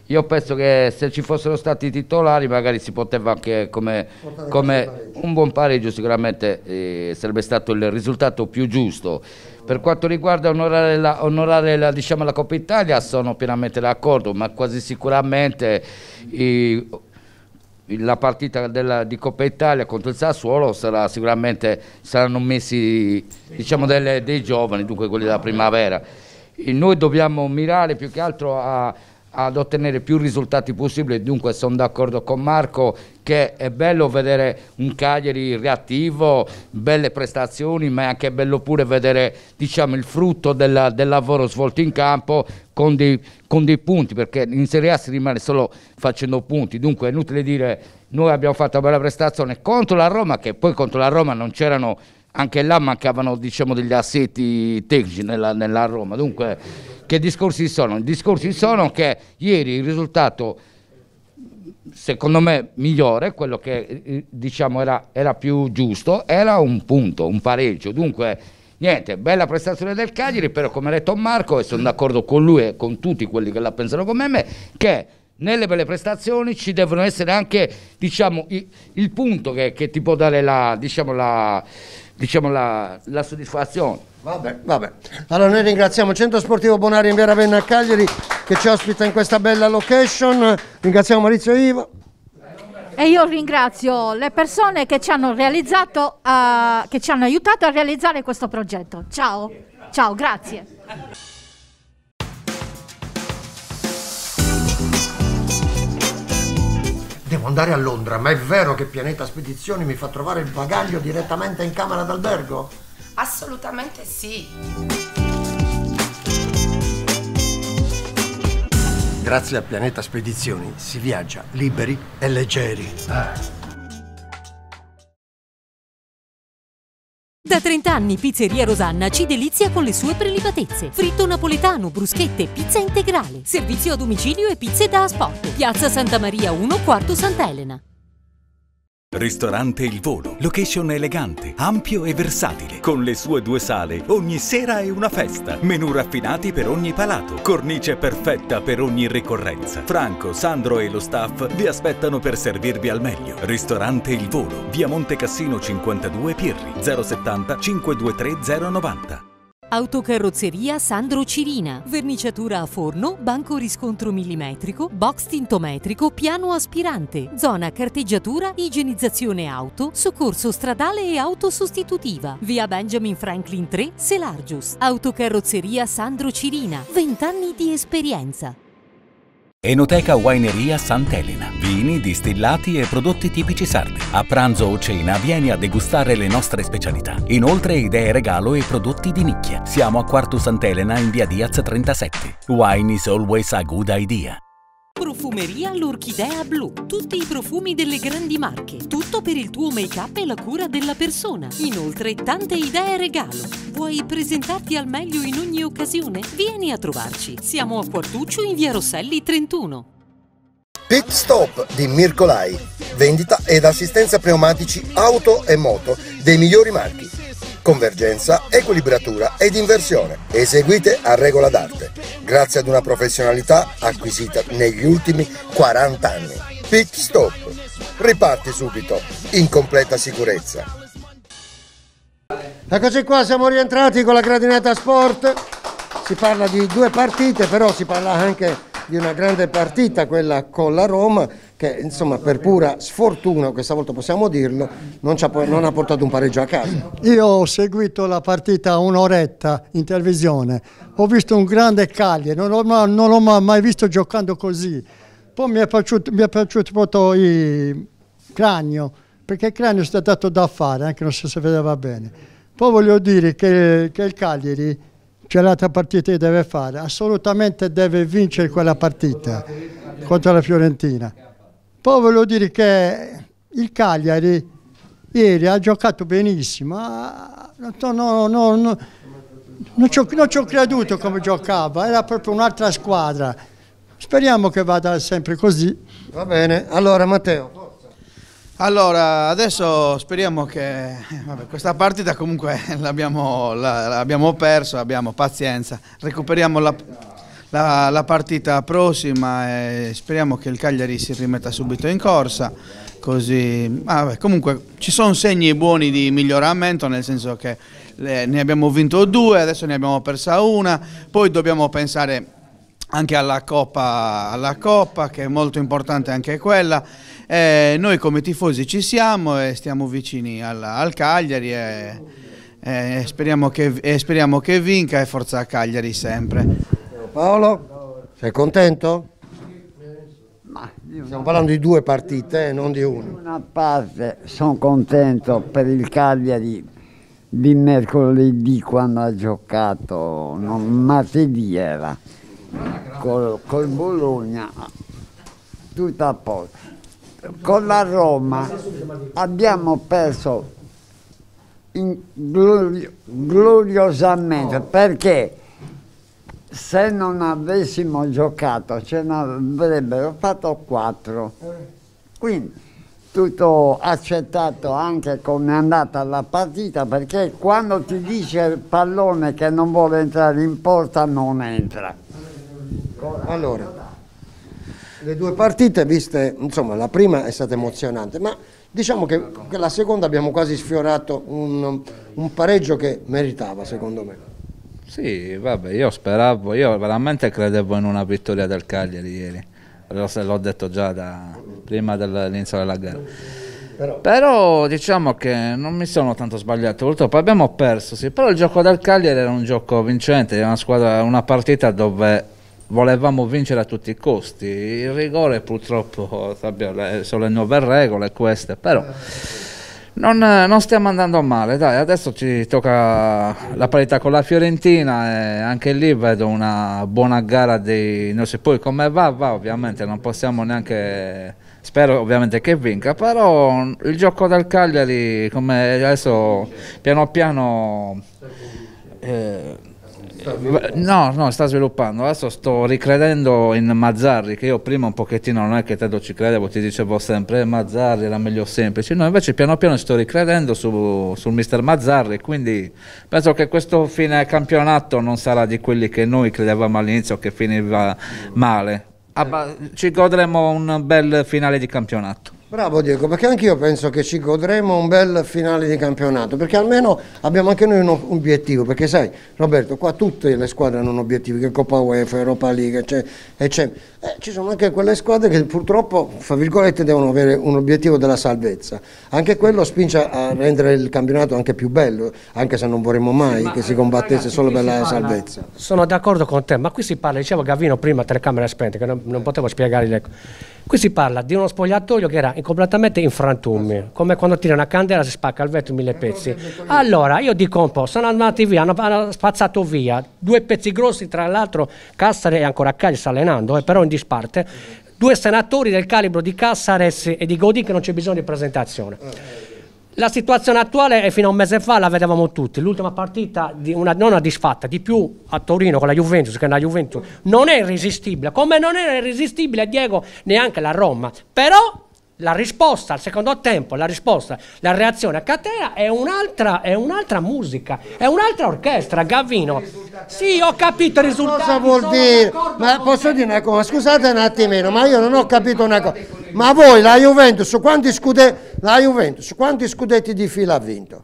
io penso che se ci fossero stati titolari magari si poteva anche come, come un buon pareggio, sicuramente eh, sarebbe stato il risultato più giusto. Per quanto riguarda onorare la, onorare la, diciamo, la Coppa Italia, sono pienamente d'accordo, ma quasi sicuramente i, la partita della, di Coppa Italia contro il Sassuolo sarà sicuramente, saranno messi, diciamo, delle, dei giovani, dunque quelli della primavera. E noi dobbiamo mirare più che altro a, ad ottenere più risultati possibili, dunque sono d'accordo con Marco che è bello vedere un Cagliari reattivo, belle prestazioni, ma è anche bello pure vedere, diciamo, il frutto della, del lavoro svolto in campo con dei, con dei punti, perché in Serie A si rimane solo facendo punti, dunque è inutile dire noi abbiamo fatto una bella prestazione contro la Roma, che poi contro la Roma non c'erano, anche là mancavano, diciamo, degli assetti tecnici nella, nella Roma, dunque che discorsi sono? I discorsi sono che ieri il risultato secondo me migliore, quello che diciamo era, era più giusto, era un punto, un pareggio, dunque niente, bella prestazione del Cagliari, però come ha detto Marco, e sono d'accordo con lui e con tutti quelli che la pensano come me, che nelle belle prestazioni ci devono essere anche, diciamo, il, il punto che, che ti può dare la, diciamo, la, diciamo la, la soddisfazione. Vabbè, vabbè. Allora noi ringraziamo Centro Sportivo Bonari in via Ravenna a Cagliari che ci ospita in questa bella location, ringraziamo Maurizio e Ivo. E io ringrazio le persone che ci hanno realizzato, uh, che ci hanno aiutato a realizzare questo progetto. Ciao, ciao, grazie. Devo andare a Londra, ma è vero che Pianeta Spedizioni mi fa trovare il bagaglio direttamente in camera d'albergo? Assolutamente sì. Grazie a Pianeta Spedizioni si viaggia liberi e leggeri. Eh. Da trenta anni Pizzeria Rosanna ci delizia con le sue prelibatezze. Fritto napoletano, bruschette, pizza integrale. Servizio a domicilio e pizze da asporto. Piazza Santa Maria uno, Quarto Sant'Elena. Ristorante Il Volo, location elegante, ampio e versatile, con le sue due sale, ogni sera è una festa, menù raffinati per ogni palato, cornice perfetta per ogni ricorrenza. Franco, Sandro e lo staff vi aspettano per servirvi al meglio. Ristorante Il Volo, via Monte Cassino cinquantadue Pirri, zero settanta cinquecentoventritré zero novanta. Autocarrozzeria Sandro Cirina, verniciatura a forno, banco riscontro millimetrico, box tintometrico, piano aspirante, zona carteggiatura, igienizzazione auto, soccorso stradale e auto sostitutiva, via Benjamin Franklin tre, Selargius. Autocarrozzeria Sandro Cirina, venti anni di esperienza. Enoteca Wineria Sant'Elena. Vini, distillati e prodotti tipici sardi. A pranzo o cena vieni a degustare le nostre specialità. Inoltre idee regalo e prodotti di nicchia. Siamo a Quarto Sant'Elena in via Diaz trentasette. Wine is always a good idea. Profumeria L'Orchidea Blu. Tutti i profumi delle grandi marche. Tutto per il tuo make-up e la cura della persona. Inoltre tante idee regalo. Vuoi presentarti al meglio in ogni occasione? Vieni a trovarci. Siamo a Quartuccio in via Rosselli trentuno. Pit Stop di Mircolai. Vendita ed assistenza pneumatici auto e moto dei migliori marchi. Convergenza, equilibratura ed inversione, eseguite a regola d'arte, grazie ad una professionalità acquisita negli ultimi quaranta anni. Pit Stop. Riparti subito, in completa sicurezza. Eccoci qua, siamo rientrati con la Gradinata Sport. Si parla di due partite, però si parla anche di una grande partita, quella con la Roma, che insomma per pura sfortuna, questa volta possiamo dirlo, non, ci ha, non ha portato un pareggio a casa. Io ho seguito la partita un'oretta in televisione, ho visto un grande Cagliari, non l'ho, non l'ho mai visto giocando così. Poi mi è piaciuto, mi è piaciuto molto il Cranio, perché il Cranio si è dato da fare, anche non so se vedeva bene. Poi voglio dire che, che il Cagliari, c'è l'altra partita che deve fare, assolutamente deve vincere quella partita contro la Fiorentina. Poi voglio dire che il Cagliari ieri ha giocato benissimo, no, no, no, no, non ci ho, non ci ho creduto come giocava, era proprio un'altra squadra. Speriamo che vada sempre così. Va bene, allora Matteo. Allora, adesso speriamo che vabbè, questa partita comunque l'abbiamo la, l'abbiamo perso, abbiamo pazienza, recuperiamo la, la, la partita prossima e speriamo che il Cagliari si rimetta subito in corsa. Così, ah, vabbè, comunque ci sono segni buoni di miglioramento, nel senso che le, ne abbiamo vinto due, adesso ne abbiamo persa una, poi dobbiamo pensare anche alla Coppa, alla Coppa che è molto importante anche quella. Eh, noi come tifosi ci siamo e stiamo vicini al, al Cagliari e, e, speriamo che, e speriamo che vinca e forza Cagliari sempre. Paolo, sei contento? Stiamo parlando di due partite, eh, non di una. Una parte sono contento per il Cagliari di mercoledì quando ha giocato, non, martedì era, col, col Bologna, tutto a posto. Con la Roma abbiamo perso in glorio, gloriosamente perché se non avessimo giocato ce ne avrebbero fatto quattro. Quindi tutto accettato anche come è andata la partita, perché quando ti dice il pallone che non vuole entrare in porta non entra. Allora, le due partite viste, insomma la prima è stata emozionante, ma diciamo che, che la seconda abbiamo quasi sfiorato un, un pareggio che meritava secondo me. Sì, vabbè, io speravo, io veramente credevo in una vittoria del Cagliari ieri, l'ho detto già da prima dell'inizio della gara. Però. però diciamo che non mi sono tanto sbagliato, purtroppo abbiamo perso, sì, però il gioco del Cagliari era un gioco vincente, era una, squadra, una partita dove volevamo vincere a tutti i costi. Il rigore purtroppo sono le nuove regole queste, però non, non stiamo andando male, dai, adesso ci tocca la parità con la Fiorentina e anche lì vedo una buona gara dei nostri. Poi come va, va ovviamente, non possiamo neanche, spero ovviamente che vinca, però il gioco del Cagliari come adesso piano piano eh, No, no, sta sviluppando. Adesso sto ricredendo in Mazzarri, che io prima un pochettino non è che tanto ci credevo, ti dicevo sempre eh, Mazzarri era meglio semplice. No, invece piano piano sto ricredendo su, sul mister Mazzarri, quindi penso che questo fine campionato non sarà di quelli che noi credevamo all'inizio che finiva male. Abba, ci godremo un bel finale di campionato. Bravo Diego, perché anch'io penso che ci godremo un bel finale di campionato, perché almeno abbiamo anche noi un obiettivo, perché sai Roberto, qua tutte le squadre hanno obiettivi, che Coppa UEFA, Europa League, cioè, e c'è, eh, ci sono anche quelle squadre che purtroppo, fra virgolette, devono avere un obiettivo della salvezza, anche quello spinge a rendere il campionato anche più bello, anche se non vorremmo mai sì, che si combattesse ragazzi, solo per la parla, salvezza. Sono d'accordo con te, ma qui si parla, dicevo Gavino prima, telecamere spente, che non, non potevo spiegare le cose. Qui si parla di uno spogliatoio che era completamente in frantumi, come quando tira una candela si spacca il vetro in mille pezzi. Allora io dico un po', sono andati via, hanno, hanno spazzato via due pezzi grossi, tra l'altro Cassare e ancora Cagliari sta allenando, eh, però in disparte, due senatori del calibro di Cassares e di Godin che non c'è bisogno di presentazione. La situazione attuale è fino a un mese fa, la vedevamo tutti, l'ultima partita, di una, non una disfatta, di più a Torino con la Juventus, che la Juventus non è irresistibile, come non era irresistibile Diego neanche la Roma, però la risposta al secondo tempo, la risposta, la reazione a catena è un'altra, è un'altra musica, è un'altra orchestra, Gavino. Sì, ho capito il risultato. Cosa vuol dire? Ma posso dire una cosa? Scusate un attimino, ma io non ho capito una cosa. Ma voi la Juventus quanti scudetti, la Juventus quanti scudetti di fila ha vinto?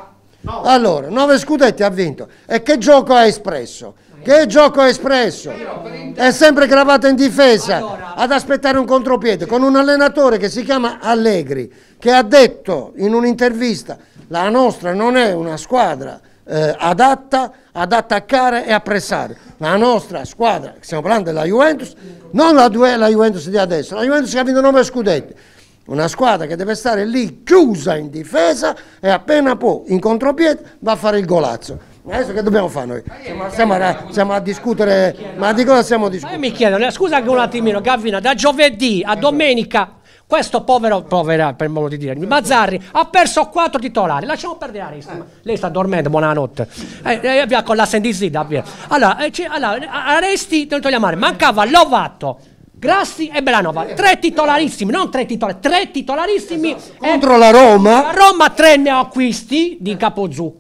No. Allora, nove scudetti ha vinto. E che gioco ha espresso? Che gioco ha espresso? È sempre gravata in difesa ad aspettare un contropiede con un allenatore che si chiama Allegri, che ha detto in un'intervista la nostra non è una squadra eh, adatta ad attaccare e a pressare. La nostra squadra, stiamo parlando della Juventus, non la, la Juventus di adesso, la Juventus che ha vinto nove scudetti. Una squadra che deve stare lì chiusa in difesa e appena può in contropiede va a fare il golazzo. Adesso che dobbiamo fare noi? Siamo, siamo, a, siamo a discutere, ma di cosa stiamo discutendo? Ma io mi chiedo, scusa anche un attimino Gavina, da giovedì a domenica questo povero, povera per modo di dire, Mazzarri ha perso quattro titolari, lasciamo perdere Aresti, lei sta dormendo, buonanotte, eh, eh, via con la sendisida, via. Allora, eh, allora Aresti, non togliamo male, mancava Lovato, Grassi e Belanova, tre titolarissimi, non tre titolari, tre titolarissimi contro la Roma. La Roma tre neoacquisti di Capozucca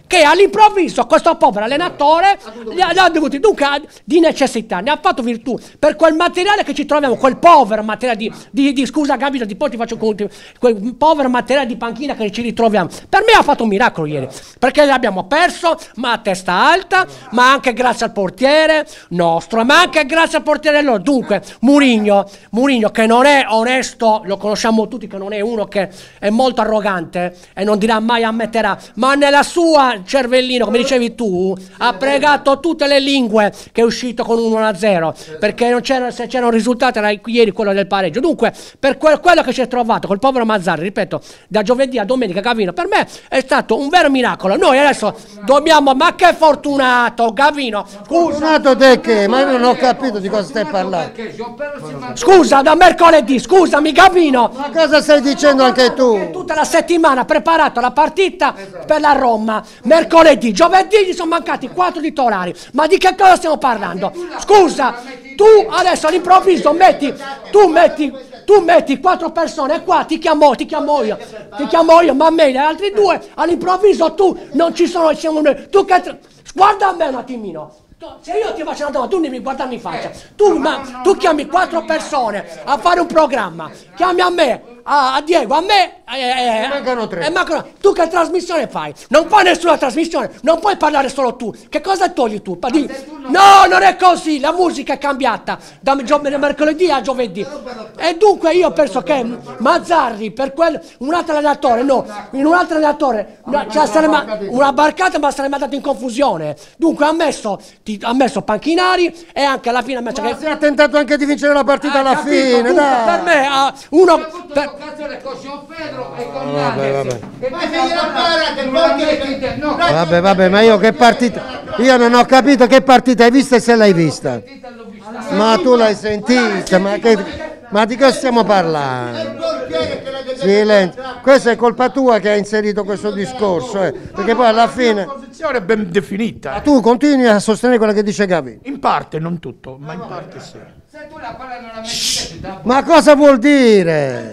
che all'improvviso questo povero allenatore li ha, li ha dovuti, dunque di necessità, ne ha fatto virtù per quel materiale che ci troviamo, quel povero materiale di, di, di scusa Gabito, di poi ti faccio conti, quel povero materiale di panchina che ci ritroviamo. Per me ha fatto un miracolo ieri, perché l'abbiamo perso, ma a testa alta, ma anche grazie al portiere nostro, ma anche grazie al portiere loro. Dunque Mourinho, Mourinho che non è onesto, lo conosciamo tutti che non è uno che è molto arrogante e non dirà mai, ammetterà, ma nella sua cervellino, come dicevi tu, ha pregato tutte le lingue che è uscito con un uno a zero, perché non c'era, se c'era un risultato era ieri quello del pareggio. Dunque per quel, quello che si è trovato col povero Mazzarri, ripeto, da giovedì a domenica, Gavino, per me è stato un vero miracolo. Noi adesso dobbiamo, ma che fortunato Gavino, scusa. Fortunato te che? Ma io non ho capito di cosa stai parlando. Scusa, da mercoledì, scusami Gavino. Ma cosa stai dicendo anche tu? Tutta la settimana preparato la partita per la Roma. Mercoledì, giovedì gli sono mancati quattro titolari. Ma di che cosa stiamo parlando? Scusa, tu adesso all'improvviso metti, tu metti, tu metti quattro persone qua, ti chiamo, ti chiamo io, ti chiamo io, ma me gli altri due, all'improvviso tu non ci sono, siamo noi. Tu che, guarda a me un attimino. Se io ti faccio una domanda, tu devi guardarmi in faccia. Tu, ma, tu chiami quattro persone a fare un programma, chiami a me, a, a Diego, a me, eh, eh, mancano tre. Eh, mancano. Tu che trasmissione fai? Non fai nessuna trasmissione, non puoi parlare solo tu. Che cosa togli tu? Pa- di- no, non è così, la musica è cambiata da gio- mercoledì a giovedì. E dunque io penso che Mazzarri, per quel, un altro allenatore, no, in un altro allenatore, no, cioè sarebbe una barcata ma sarebbe andato in confusione. Dunque ha messo, ti, ha messo Panchinari e anche alla fine ha messo... Ma che... si è tentato anche di vincere la partita alla capito, fine, dunque, dai. Per me, uh, uno... Per... Vabbè, vabbè. Vabbè, vabbè, ma io che partita... Io non ho capito che partita hai vista e se l'hai vista. Ma tu l'hai sentita, ma, che... ma di cosa stiamo parlando? Silenzio. Questa è colpa tua che hai inserito questo discorso, eh, perché poi alla fine... La posizione è ben definita. Ma tu continui a sostenere quello che dice Gavi. In parte, non tutto, ma in parte sì. Ma cosa vuol dire?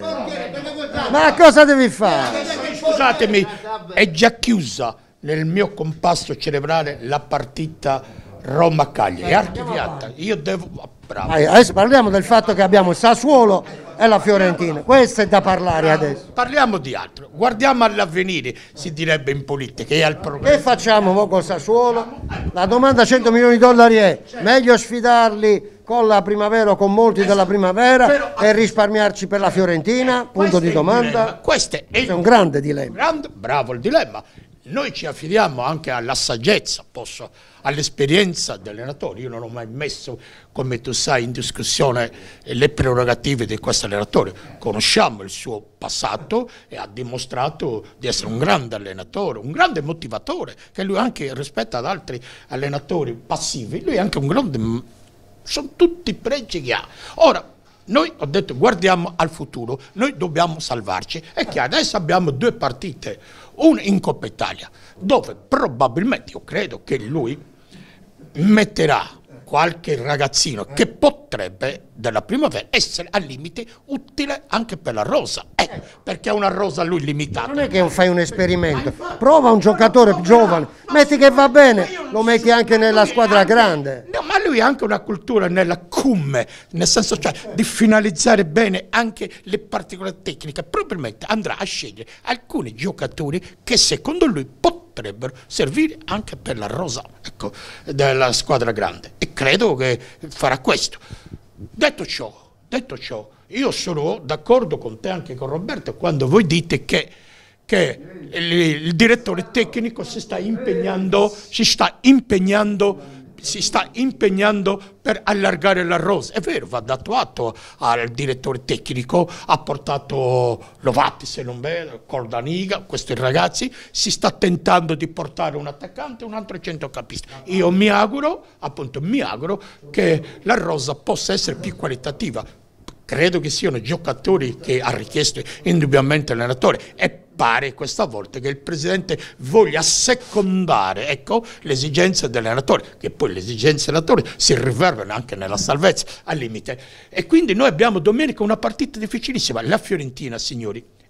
Ma cosa devi fare? Scusatemi, è già chiusa nel mio compasso cerebrale la partita Roma-Cagliari, è archiviata. Io devo... Bravo. Adesso parliamo del fatto che abbiamo il Sassuolo e la Fiorentina. Questo è da parlare adesso. Parliamo di altro. Guardiamo all'avvenire, si direbbe in politica. E al che facciamo voi col Sassuolo? La domanda a cento milioni di dollari è: meglio sfidarli con la primavera o con molti della primavera però, e risparmiarci per la Fiorentina? Punto di domanda. Questo è, è un grande dilemma. Grande, bravo il dilemma. Noi ci affidiamo anche alla saggezza, posso, all'esperienza degli allenatori. Io non ho mai messo, come tu sai, in discussione le prerogative di questo allenatore. Conosciamo il suo passato e ha dimostrato di essere un grande allenatore, un grande motivatore, che lui anche rispetto ad altri allenatori passivi, lui è anche un grande... sono tutti pregi che ha. Ora, noi, ho detto, guardiamo al futuro, noi dobbiamo salvarci. È chiaro, adesso abbiamo due partite, una in Coppa Italia, dove probabilmente, io credo che lui metterà qualche ragazzino che potrebbe della primavera essere al limite utile anche per la rosa, eh, perché è una rosa lui limitata. Non è che fai un esperimento, prova un giocatore giovane, metti che va bene, lo metti anche nella squadra grande. No, ma lui ha anche una cultura nella cumme, nel senso cioè di finalizzare bene anche le particolari tecniche, probabilmente andrà a scegliere alcuni giocatori che secondo lui potrebbero servire anche per la rosa, ecco, della squadra grande, e credo che farà questo. Detto ciò, detto ciò, io sono d'accordo con te, anche con Roberto, quando voi dite che, che il, il direttore tecnico si sta impegnando, si sta impegnando, si sta impegnando per allargare la rosa. È vero, va dato atto al direttore tecnico, ha portato Lovatti, se non vedo, Cordaniga, questi ragazzi, si sta tentando di portare un attaccante e un altro centrocampista. Io mi auguro, appunto, mi auguro che la rosa possa essere più qualitativa. Credo che siano giocatori che ha richiesto indubbiamente l'allenatore, e pare questa volta che il presidente voglia secondare, ecco, le esigenze dell'allenatore, che poi le esigenze dell'allenatore si riverberano anche nella salvezza al limite. E quindi noi abbiamo domenica una partita difficilissima. La Fiorentina, signori,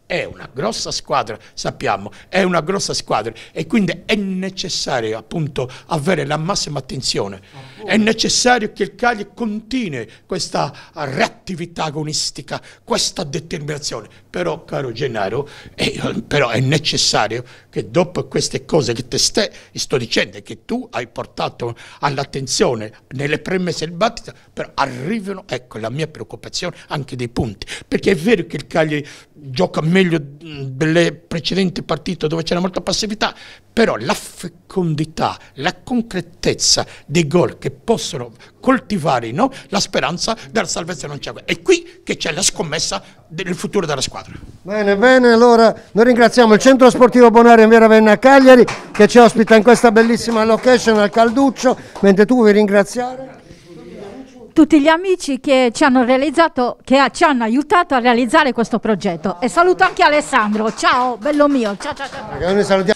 è una grossa squadra, sappiamo, è una grossa squadra e quindi è necessario appunto avere la massima attenzione, è necessario che il Cagliari continui questa reattività agonistica, questa determinazione, però caro Gennaro, eh, però è necessario che dopo queste cose che te stai, sto dicendo che tu hai portato all'attenzione nelle premesse del battito, però arrivano, ecco la mia preoccupazione, anche dei punti, perché è vero che il Cagliari gioca meglio delle precedenti partite dove c'era molta passività, però la fecondità, la concretezza dei gol che possono coltivare, no? La speranza della salvezza non c'è. È qui che c'è la scommessa del futuro della squadra. Bene, bene, allora noi ringraziamo il Centro Sportivo Bonario in via Ravenna a Cagliari che ci ospita in questa bellissima location al Calduccio, mentre tu vuoi ringraziare tutti gli amici che ci hanno realizzato, che ci hanno aiutato a realizzare questo progetto. E saluto anche Alessandro. Ciao, bello mio. Ciao, ciao, ciao. Noi salutiamo.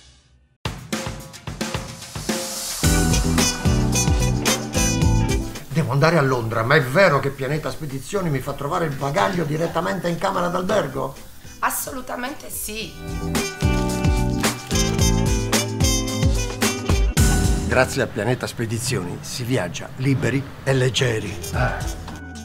Devo andare a Londra, ma è vero che Pianeta Spedizioni mi fa trovare il bagaglio direttamente in camera d'albergo? Assolutamente sì. Grazie a Pianeta Spedizioni si viaggia liberi e leggeri. Ah.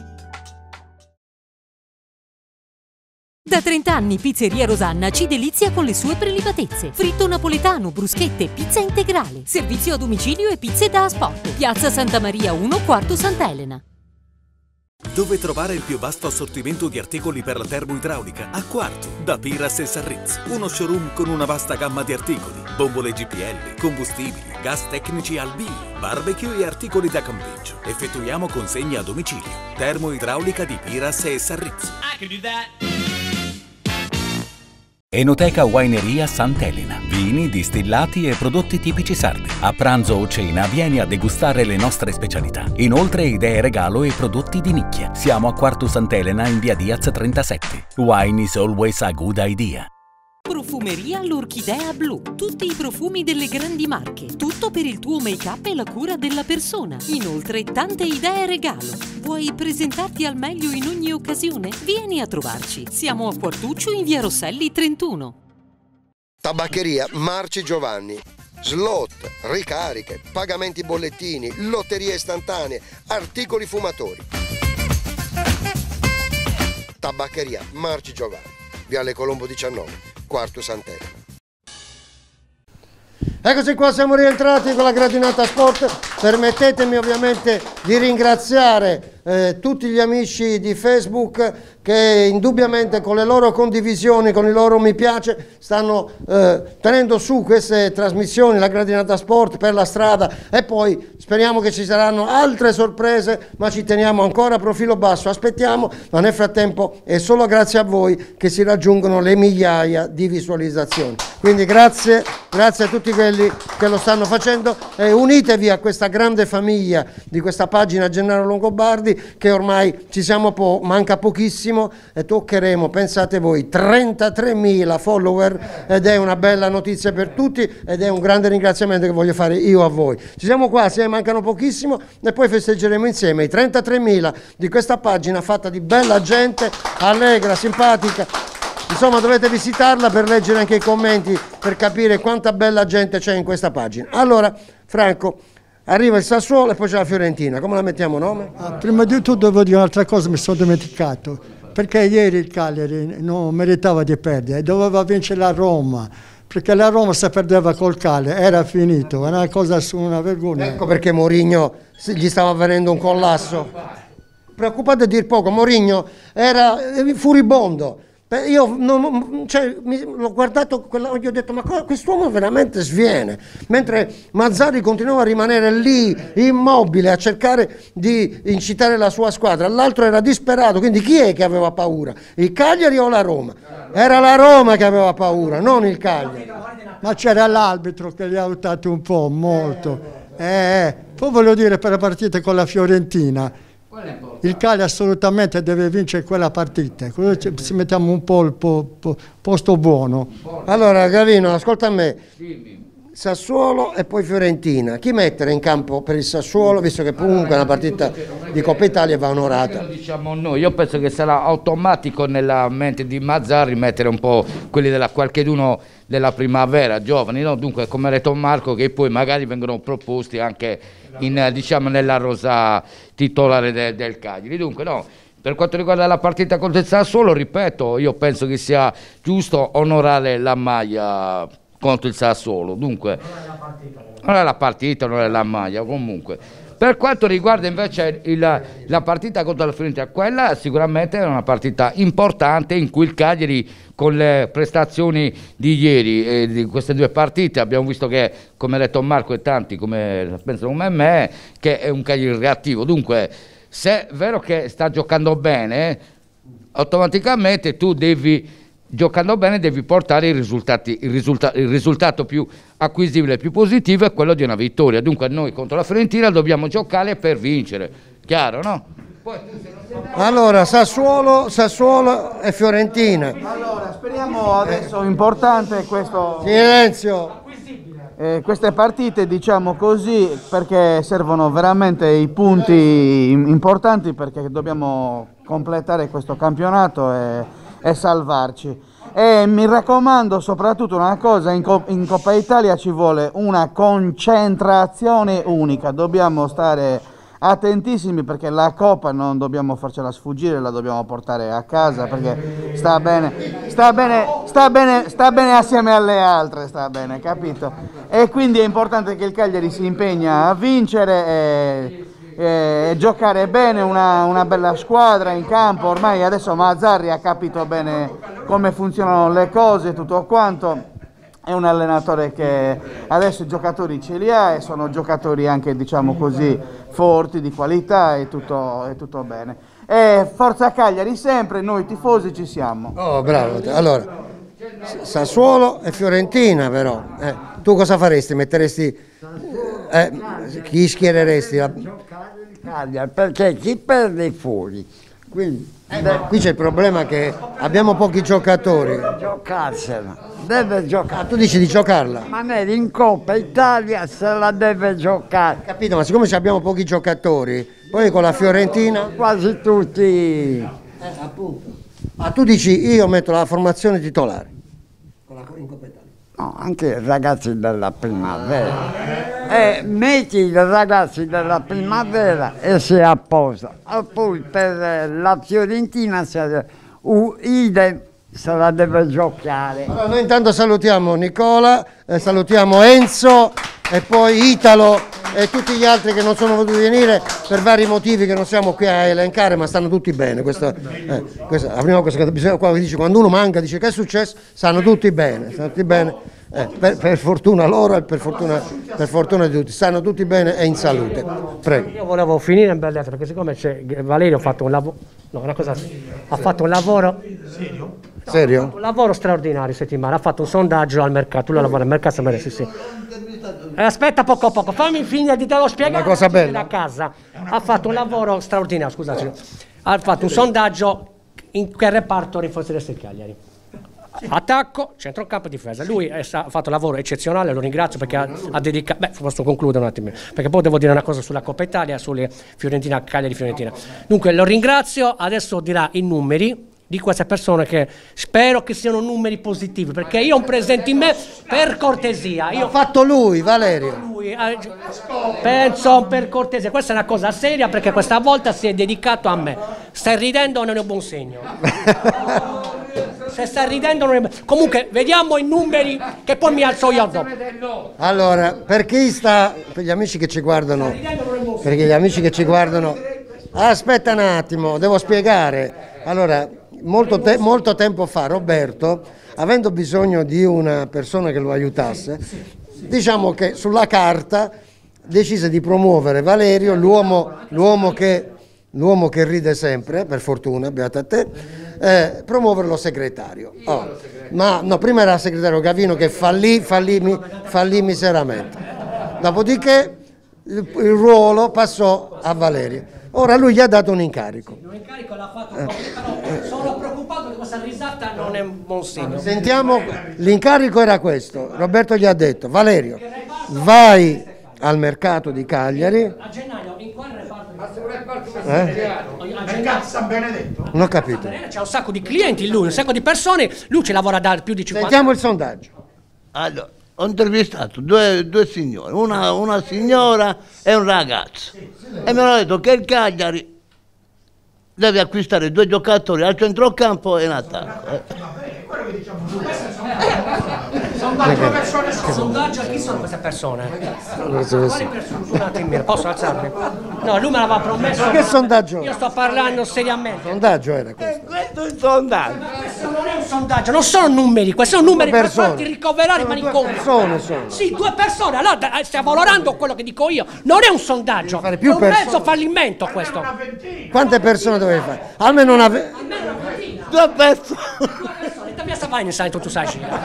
Da trenta anni Pizzeria Rosanna ci delizia con le sue prelibatezze. Fritto napoletano, bruschette, pizza integrale. Servizio a domicilio e pizze da asporto. Piazza Santa Maria uno, Quarto Sant'Elena. Dove trovare il più vasto assortimento di articoli per la termoidraulica? A Quarto, da Piras e Sarriz. Uno showroom con una vasta gamma di articoli, bombole G P L, combustibili, gas tecnici al bio, barbecue e articoli da campeggio. Effettuiamo consegne a domicilio. Termoidraulica di Piras e Sarriz. Enoteca Wineria Sant'Elena. Vini, distillati e prodotti tipici sardi. A pranzo o cena vieni a degustare le nostre specialità. Inoltre idee regalo e prodotti di nicchia. Siamo a Quarto Sant'Elena in via Diaz trentasette. Wine is always a good idea. Profumeria L'Orchidea Blu. Tutti i profumi delle grandi marche. Tutto per il tuo make-up e la cura della persona. Inoltre tante idee regalo. Vuoi presentarti al meglio in ogni occasione? Vieni a trovarci. Siamo a Quartuccio in via Rosselli trentuno. Tabaccheria Marci Giovanni. Slot, ricariche, pagamenti bollettini, lotterie istantanee, articoli fumatori. Tabaccheria Marci Giovanni. Viale Colombo diciannove, Quarto Sant'Elena. Eccoci qua, siamo rientrati con la Gradinata Sport. Permettetemi ovviamente di ringraziare eh, tutti gli amici di Facebook che indubbiamente con le loro condivisioni, con i loro mi piace, stanno eh, tenendo su queste trasmissioni, la Gradinata Sport per la strada, e poi speriamo che ci saranno altre sorprese, ma ci teniamo ancora a profilo basso, aspettiamo, ma nel frattempo è solo grazie a voi che si raggiungono le migliaia di visualizzazioni. Quindi grazie, grazie a tutti quelli che lo stanno facendo e unitevi a questa grande famiglia di questa pagina Gennaro Longobardi, che ormai ci siamo po', manca pochissimo e toccheremo, pensate voi, trentatremila follower, ed è una bella notizia per tutti ed è un grande ringraziamento che voglio fare io a voi. Ci siamo quasi, eh, mancano pochissimo e poi festeggeremo insieme i trentatremila di questa pagina fatta di bella gente, allegra, simpatica. Insomma, dovete visitarla per leggere anche i commenti, per capire quanta bella gente c'è in questa pagina. Allora, Franco, arriva il Sassuolo e poi c'è la Fiorentina. Come la mettiamo nome? Ah, prima di tutto devo dire un'altra cosa, mi sono dimenticato. Perché ieri il Cagliari non meritava di perdere, doveva vincere la Roma. Perché la Roma se perdeva col Cagliari era finito, era una cosa su una vergogna. Ecco perché Mourinho gli stava avvenendo un collasso. Preoccupate a dir poco, Mourinho era furibondo. Io non, cioè, l'ho guardato, gli ho detto ma quest'uomo veramente sviene, mentre Mazzarri continuava a rimanere lì immobile a cercare di incitare la sua squadra, l'altro era disperato. Quindi chi è che aveva paura? Il Cagliari o la Roma? Era la Roma che aveva paura, non il Cagliari. Ma c'era l'arbitro che li ha aiutati un po', molto. Eh, poi voglio dire, per la partita con la Fiorentina il Cagliari assolutamente deve vincere quella partita, così ci mettiamo un po' il po, po, posto buono. Allora Gravino, ascolta a me, Sassuolo e poi Fiorentina. Chi mettere in campo per il Sassuolo, visto che comunque è una partita di Coppa Italia va onorata? Diciamo noi, io penso che sarà automatico nella mente di Mazzarri mettere un po' quelli della qualcheduno della primavera, giovani, no? Dunque come ha detto Marco, che poi magari vengono proposti anche in, diciamo, nella rosa titolare de, del Cagliari. Dunque no, per quanto riguarda la partita contro il Sassuolo, ripeto, io penso che sia giusto onorare la maglia contro il Sassuolo, dunque non è la partita, non è la maglia, comunque. Per quanto riguarda invece il, la partita contro la Fiorentina, quella sicuramente è una partita importante in cui il Cagliari, con le prestazioni di ieri e di queste due partite, abbiamo visto che, come ha detto Marco e tanti come pensano come me, che è un Cagliari reattivo. Dunque, se è vero che sta giocando bene, automaticamente tu devi, giocando bene, devi portare i risultati, il, risulta, il risultato più acquisibile, più positivo è quello di una vittoria. Dunque noi contro la Fiorentina dobbiamo giocare per vincere, chiaro, no? Allora, Sassuolo, Sassuolo e Fiorentina. Allora, speriamo adesso, importante questo... Silenzio! Eh, queste partite, diciamo così, perché servono veramente i punti importanti, perché dobbiamo completare questo campionato e, e salvarci. E mi raccomando soprattutto una cosa, in, Co in Coppa Italia ci vuole una concentrazione unica, dobbiamo stare attentissimi perché la Coppa non dobbiamo farcela sfuggire, la dobbiamo portare a casa perché sta bene, sta bene, sta bene, sta bene assieme alle altre, sta bene, capito? E quindi è importante che il Cagliari si impegna a vincere e, e giocare bene, una, una bella squadra in campo. Ormai adesso Mazzarri ha capito bene come funzionano le cose, tutto quanto. È un allenatore che adesso i giocatori ce li ha e sono giocatori anche, diciamo così, forti, di qualità, e tutto, è tutto bene. E forza Cagliari sempre, noi tifosi ci siamo. Oh, bravo. Allora, Sassuolo e Fiorentina però. Eh, tu cosa faresti? Metteresti... Eh, chi schiereresti? Cagliari, perché chi perde fuori. Quindi, eh, qui c'è il problema che abbiamo pochi giocatori. Giocarsela, deve giocare. Ah, tu dici di giocarla? Ma in Coppa Italia se la deve giocare. Capito, ma siccome abbiamo pochi giocatori, poi con la Fiorentina... Quasi tutti... Eh, appunto. Ah, tu dici io metto la formazione titolare con la, in Coppa Italia? No, anche i ragazzi della primavera. E metti i ragazzi della primavera e si apposta. E poi per la Fiorentina se, uh, idem, se la deve giocare. Allora, noi intanto salutiamo Nicola, eh, salutiamo Enzo e poi Italo e tutti gli altri che non sono potuti venire per vari motivi che non siamo qui a elencare, ma stanno tutti bene. Questa, eh, questa, la prima cosa che bisogna, qua dice, quando uno manca dice che è successo, stanno tutti bene, stanno tutti bene. Eh, per, per fortuna loro e per fortuna, per fortuna di tutti, stanno tutti bene e in salute. Prego. Io volevo finire in bellezza perché siccome c'è Valerio ha fatto un lavoro, no, una cosa, ha fatto un lavoro serio? Serio? Un lavoro straordinario settimana, ha fatto un sondaggio al mercato, lui lavora al mercato, sì, sì. Eh, aspetta poco poco, fammi finire di te lo spiegare. Una cosa bella. Da casa ha fatto un lavoro straordinario, scusate, ha fatto un sondaggio in che reparto rinforzereste il Cagliari. Attacco, centrocampo e difesa. Lui ha fatto un lavoro eccezionale, lo ringrazio perché ha, ha dedicato. Beh, posso concludere un attimo, perché poi devo dire una cosa sulla Coppa Italia, sulle Fiorentina, Cagliari Fiorentina. Dunque lo ringrazio, adesso dirà i numeri di queste persone che spero che siano numeri positivi, perché io ho un presente in me, per cortesia. Io ho fatto lui, Valerio. Lui, eh, penso per cortesia, questa è una cosa seria perché questa volta si è dedicato a me. Stai ridendo, non è un buon segno. Se stai ridendo non è... Comunque vediamo i numeri che poi mi alzo io dopo. Allora, per chi sta, per gli amici che ci guardano, perché gli amici che ci guardano, aspetta un attimo, devo spiegare. Allora, molto, te molto tempo fa Roberto, avendo bisogno di una persona che lo aiutasse, diciamo che sulla carta decise di promuovere Valerio, l'uomo l'uomo che, l'uomo che ride sempre, per fortuna, beata a te, eh, promuoverlo segretario. Oh, ma no, prima era segretario Gavino che fallì, fallì, fallì miseramente. Dopodiché il, il ruolo passò a Valerio. Ora lui gli ha dato un incarico. Sì, un incarico l'ha fatto eh. però sono preoccupato che questa risata non è un buon segno. Sentiamo, l'incarico era questo. Roberto gli ha detto: Valerio, vai al mercato di Cagliari. A gennaio in quale reparto? Eh? A gennaio San Benedetto. Non ho capito. C'è un sacco di clienti lui, un sacco di persone, lui ci lavora da più di cinquanta anni. Sentiamo il sondaggio. Allora, ho intervistato due, due signore, una, una signora e un ragazzo, e mi hanno detto che il Cagliari deve acquistare due giocatori al centrocampo e in attacco. Eh. Sondaggio, chi sono queste persone? Quali persone? Un attimo, posso alzarmi? No, lui me l'aveva promesso. Ma che sondaggio? Io sto parlando seriamente. Sondaggio era questo. Questo è il sondaggio. Questo non è un sondaggio, non sono numeri, questi sono numeri per farti ricoverare i manicomi. Persone sono. Sì, due persone, allora stiamo valorando quello che dico io. Non è un sondaggio, è un mezzo fallimento questo. Quante persone dovevi fare? Almeno una ve- due persone. Due persone, te via vai in santo tu sai.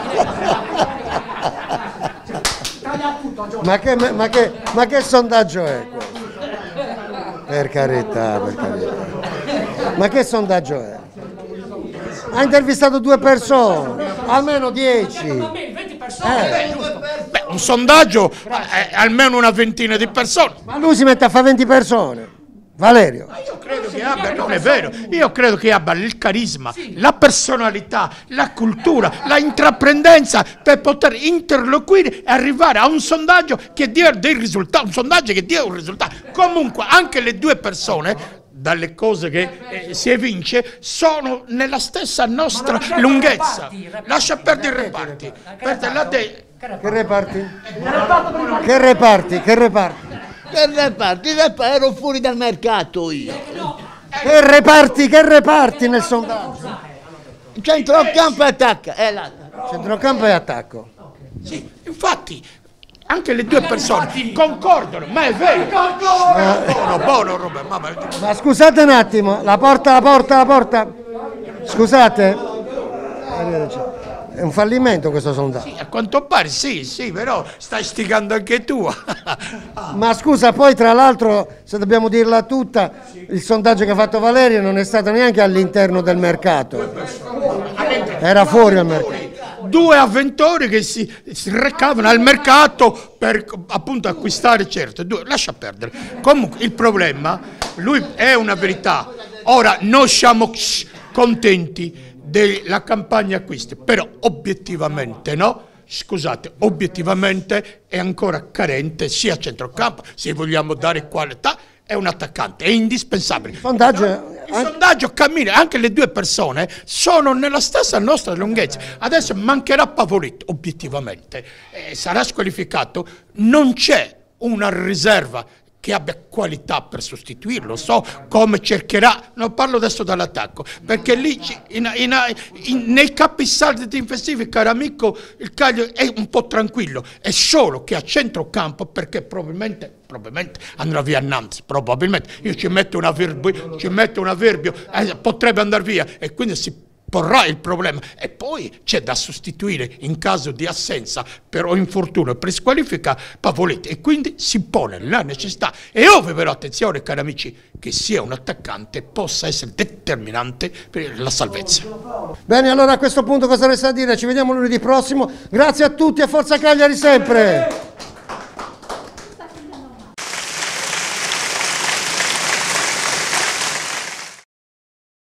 Ma che, ma, che, ma che sondaggio è questo? Per carità, per carità. Ma che sondaggio è? Ha intervistato due persone, almeno dieci. venti persone. Eh. Beh, un sondaggio è almeno una ventina di persone. Ma lui si mette a fare venti persone. Valerio. Io credo che abbia, non è vero, io credo che abbia il carisma, la personalità, la cultura, la intraprendenza per poter interloquire e arrivare a un sondaggio che dia dei risultati, un sondaggio che dia un risultato. Comunque anche le due persone, dalle cose che eh, si evince, sono nella stessa nostra lunghezza. Lascia perdere i reparti. Perde la de- Che reparti? Che reparti? Che reparti? Che reparti? Ero fuori dal mercato io. Che reparti? Che reparti nel sondaggio? Centrocampo e attacco. È là. Centrocampo e attacco. Sì, infatti anche le due persone concordano, ma è vero. Buono, buono, Robert, mamma. Ma scusate un attimo, la porta, la porta, la porta. Scusate. È un fallimento questo sondaggio. Sì, a quanto pare sì, sì, però stai stigando anche tu. Ma scusa, poi tra l'altro, se dobbiamo dirla tutta, il sondaggio che ha fatto Valerio non è stato neanche all'interno del mercato. Era fuori al mercato. Due avventori che si, si recavano al mercato per appunto acquistare certe due, lascia perdere. Comunque il problema, lui è una verità. Ora noi siamo contenti della campagna acquisti, però obiettivamente no, scusate, obiettivamente è ancora carente sia a centrocampo, se vogliamo dare qualità, è un attaccante, è indispensabile. Sondaggio, il sondaggio cammina, anche le due persone sono nella stessa nostra lunghezza. Adesso mancherà Pavoletti, obiettivamente, eh, sarà squalificato, non c'è una riserva che abbia qualità per sostituirlo, so come cercherà, non parlo adesso dall'attacco, perché lì in, in, in, nei capisaldi difensivi, caro amico, il Cagliari è un po' tranquillo, è solo che a centrocampo, perché probabilmente, probabilmente andrà via Nantes, probabilmente, io ci metto una Verbio, ci metto una Verbio eh, potrebbe andare via e quindi si porrà il problema e poi c'è da sostituire in caso di assenza per o infortunio per squalifica Pavoletti e quindi si pone la necessità e ovvio però attenzione cari amici che sia un attaccante possa essere determinante per la salvezza. Bene, allora a questo punto cosa resta da dire? Ci vediamo lunedì prossimo, grazie a tutti e Forza Cagliari sempre!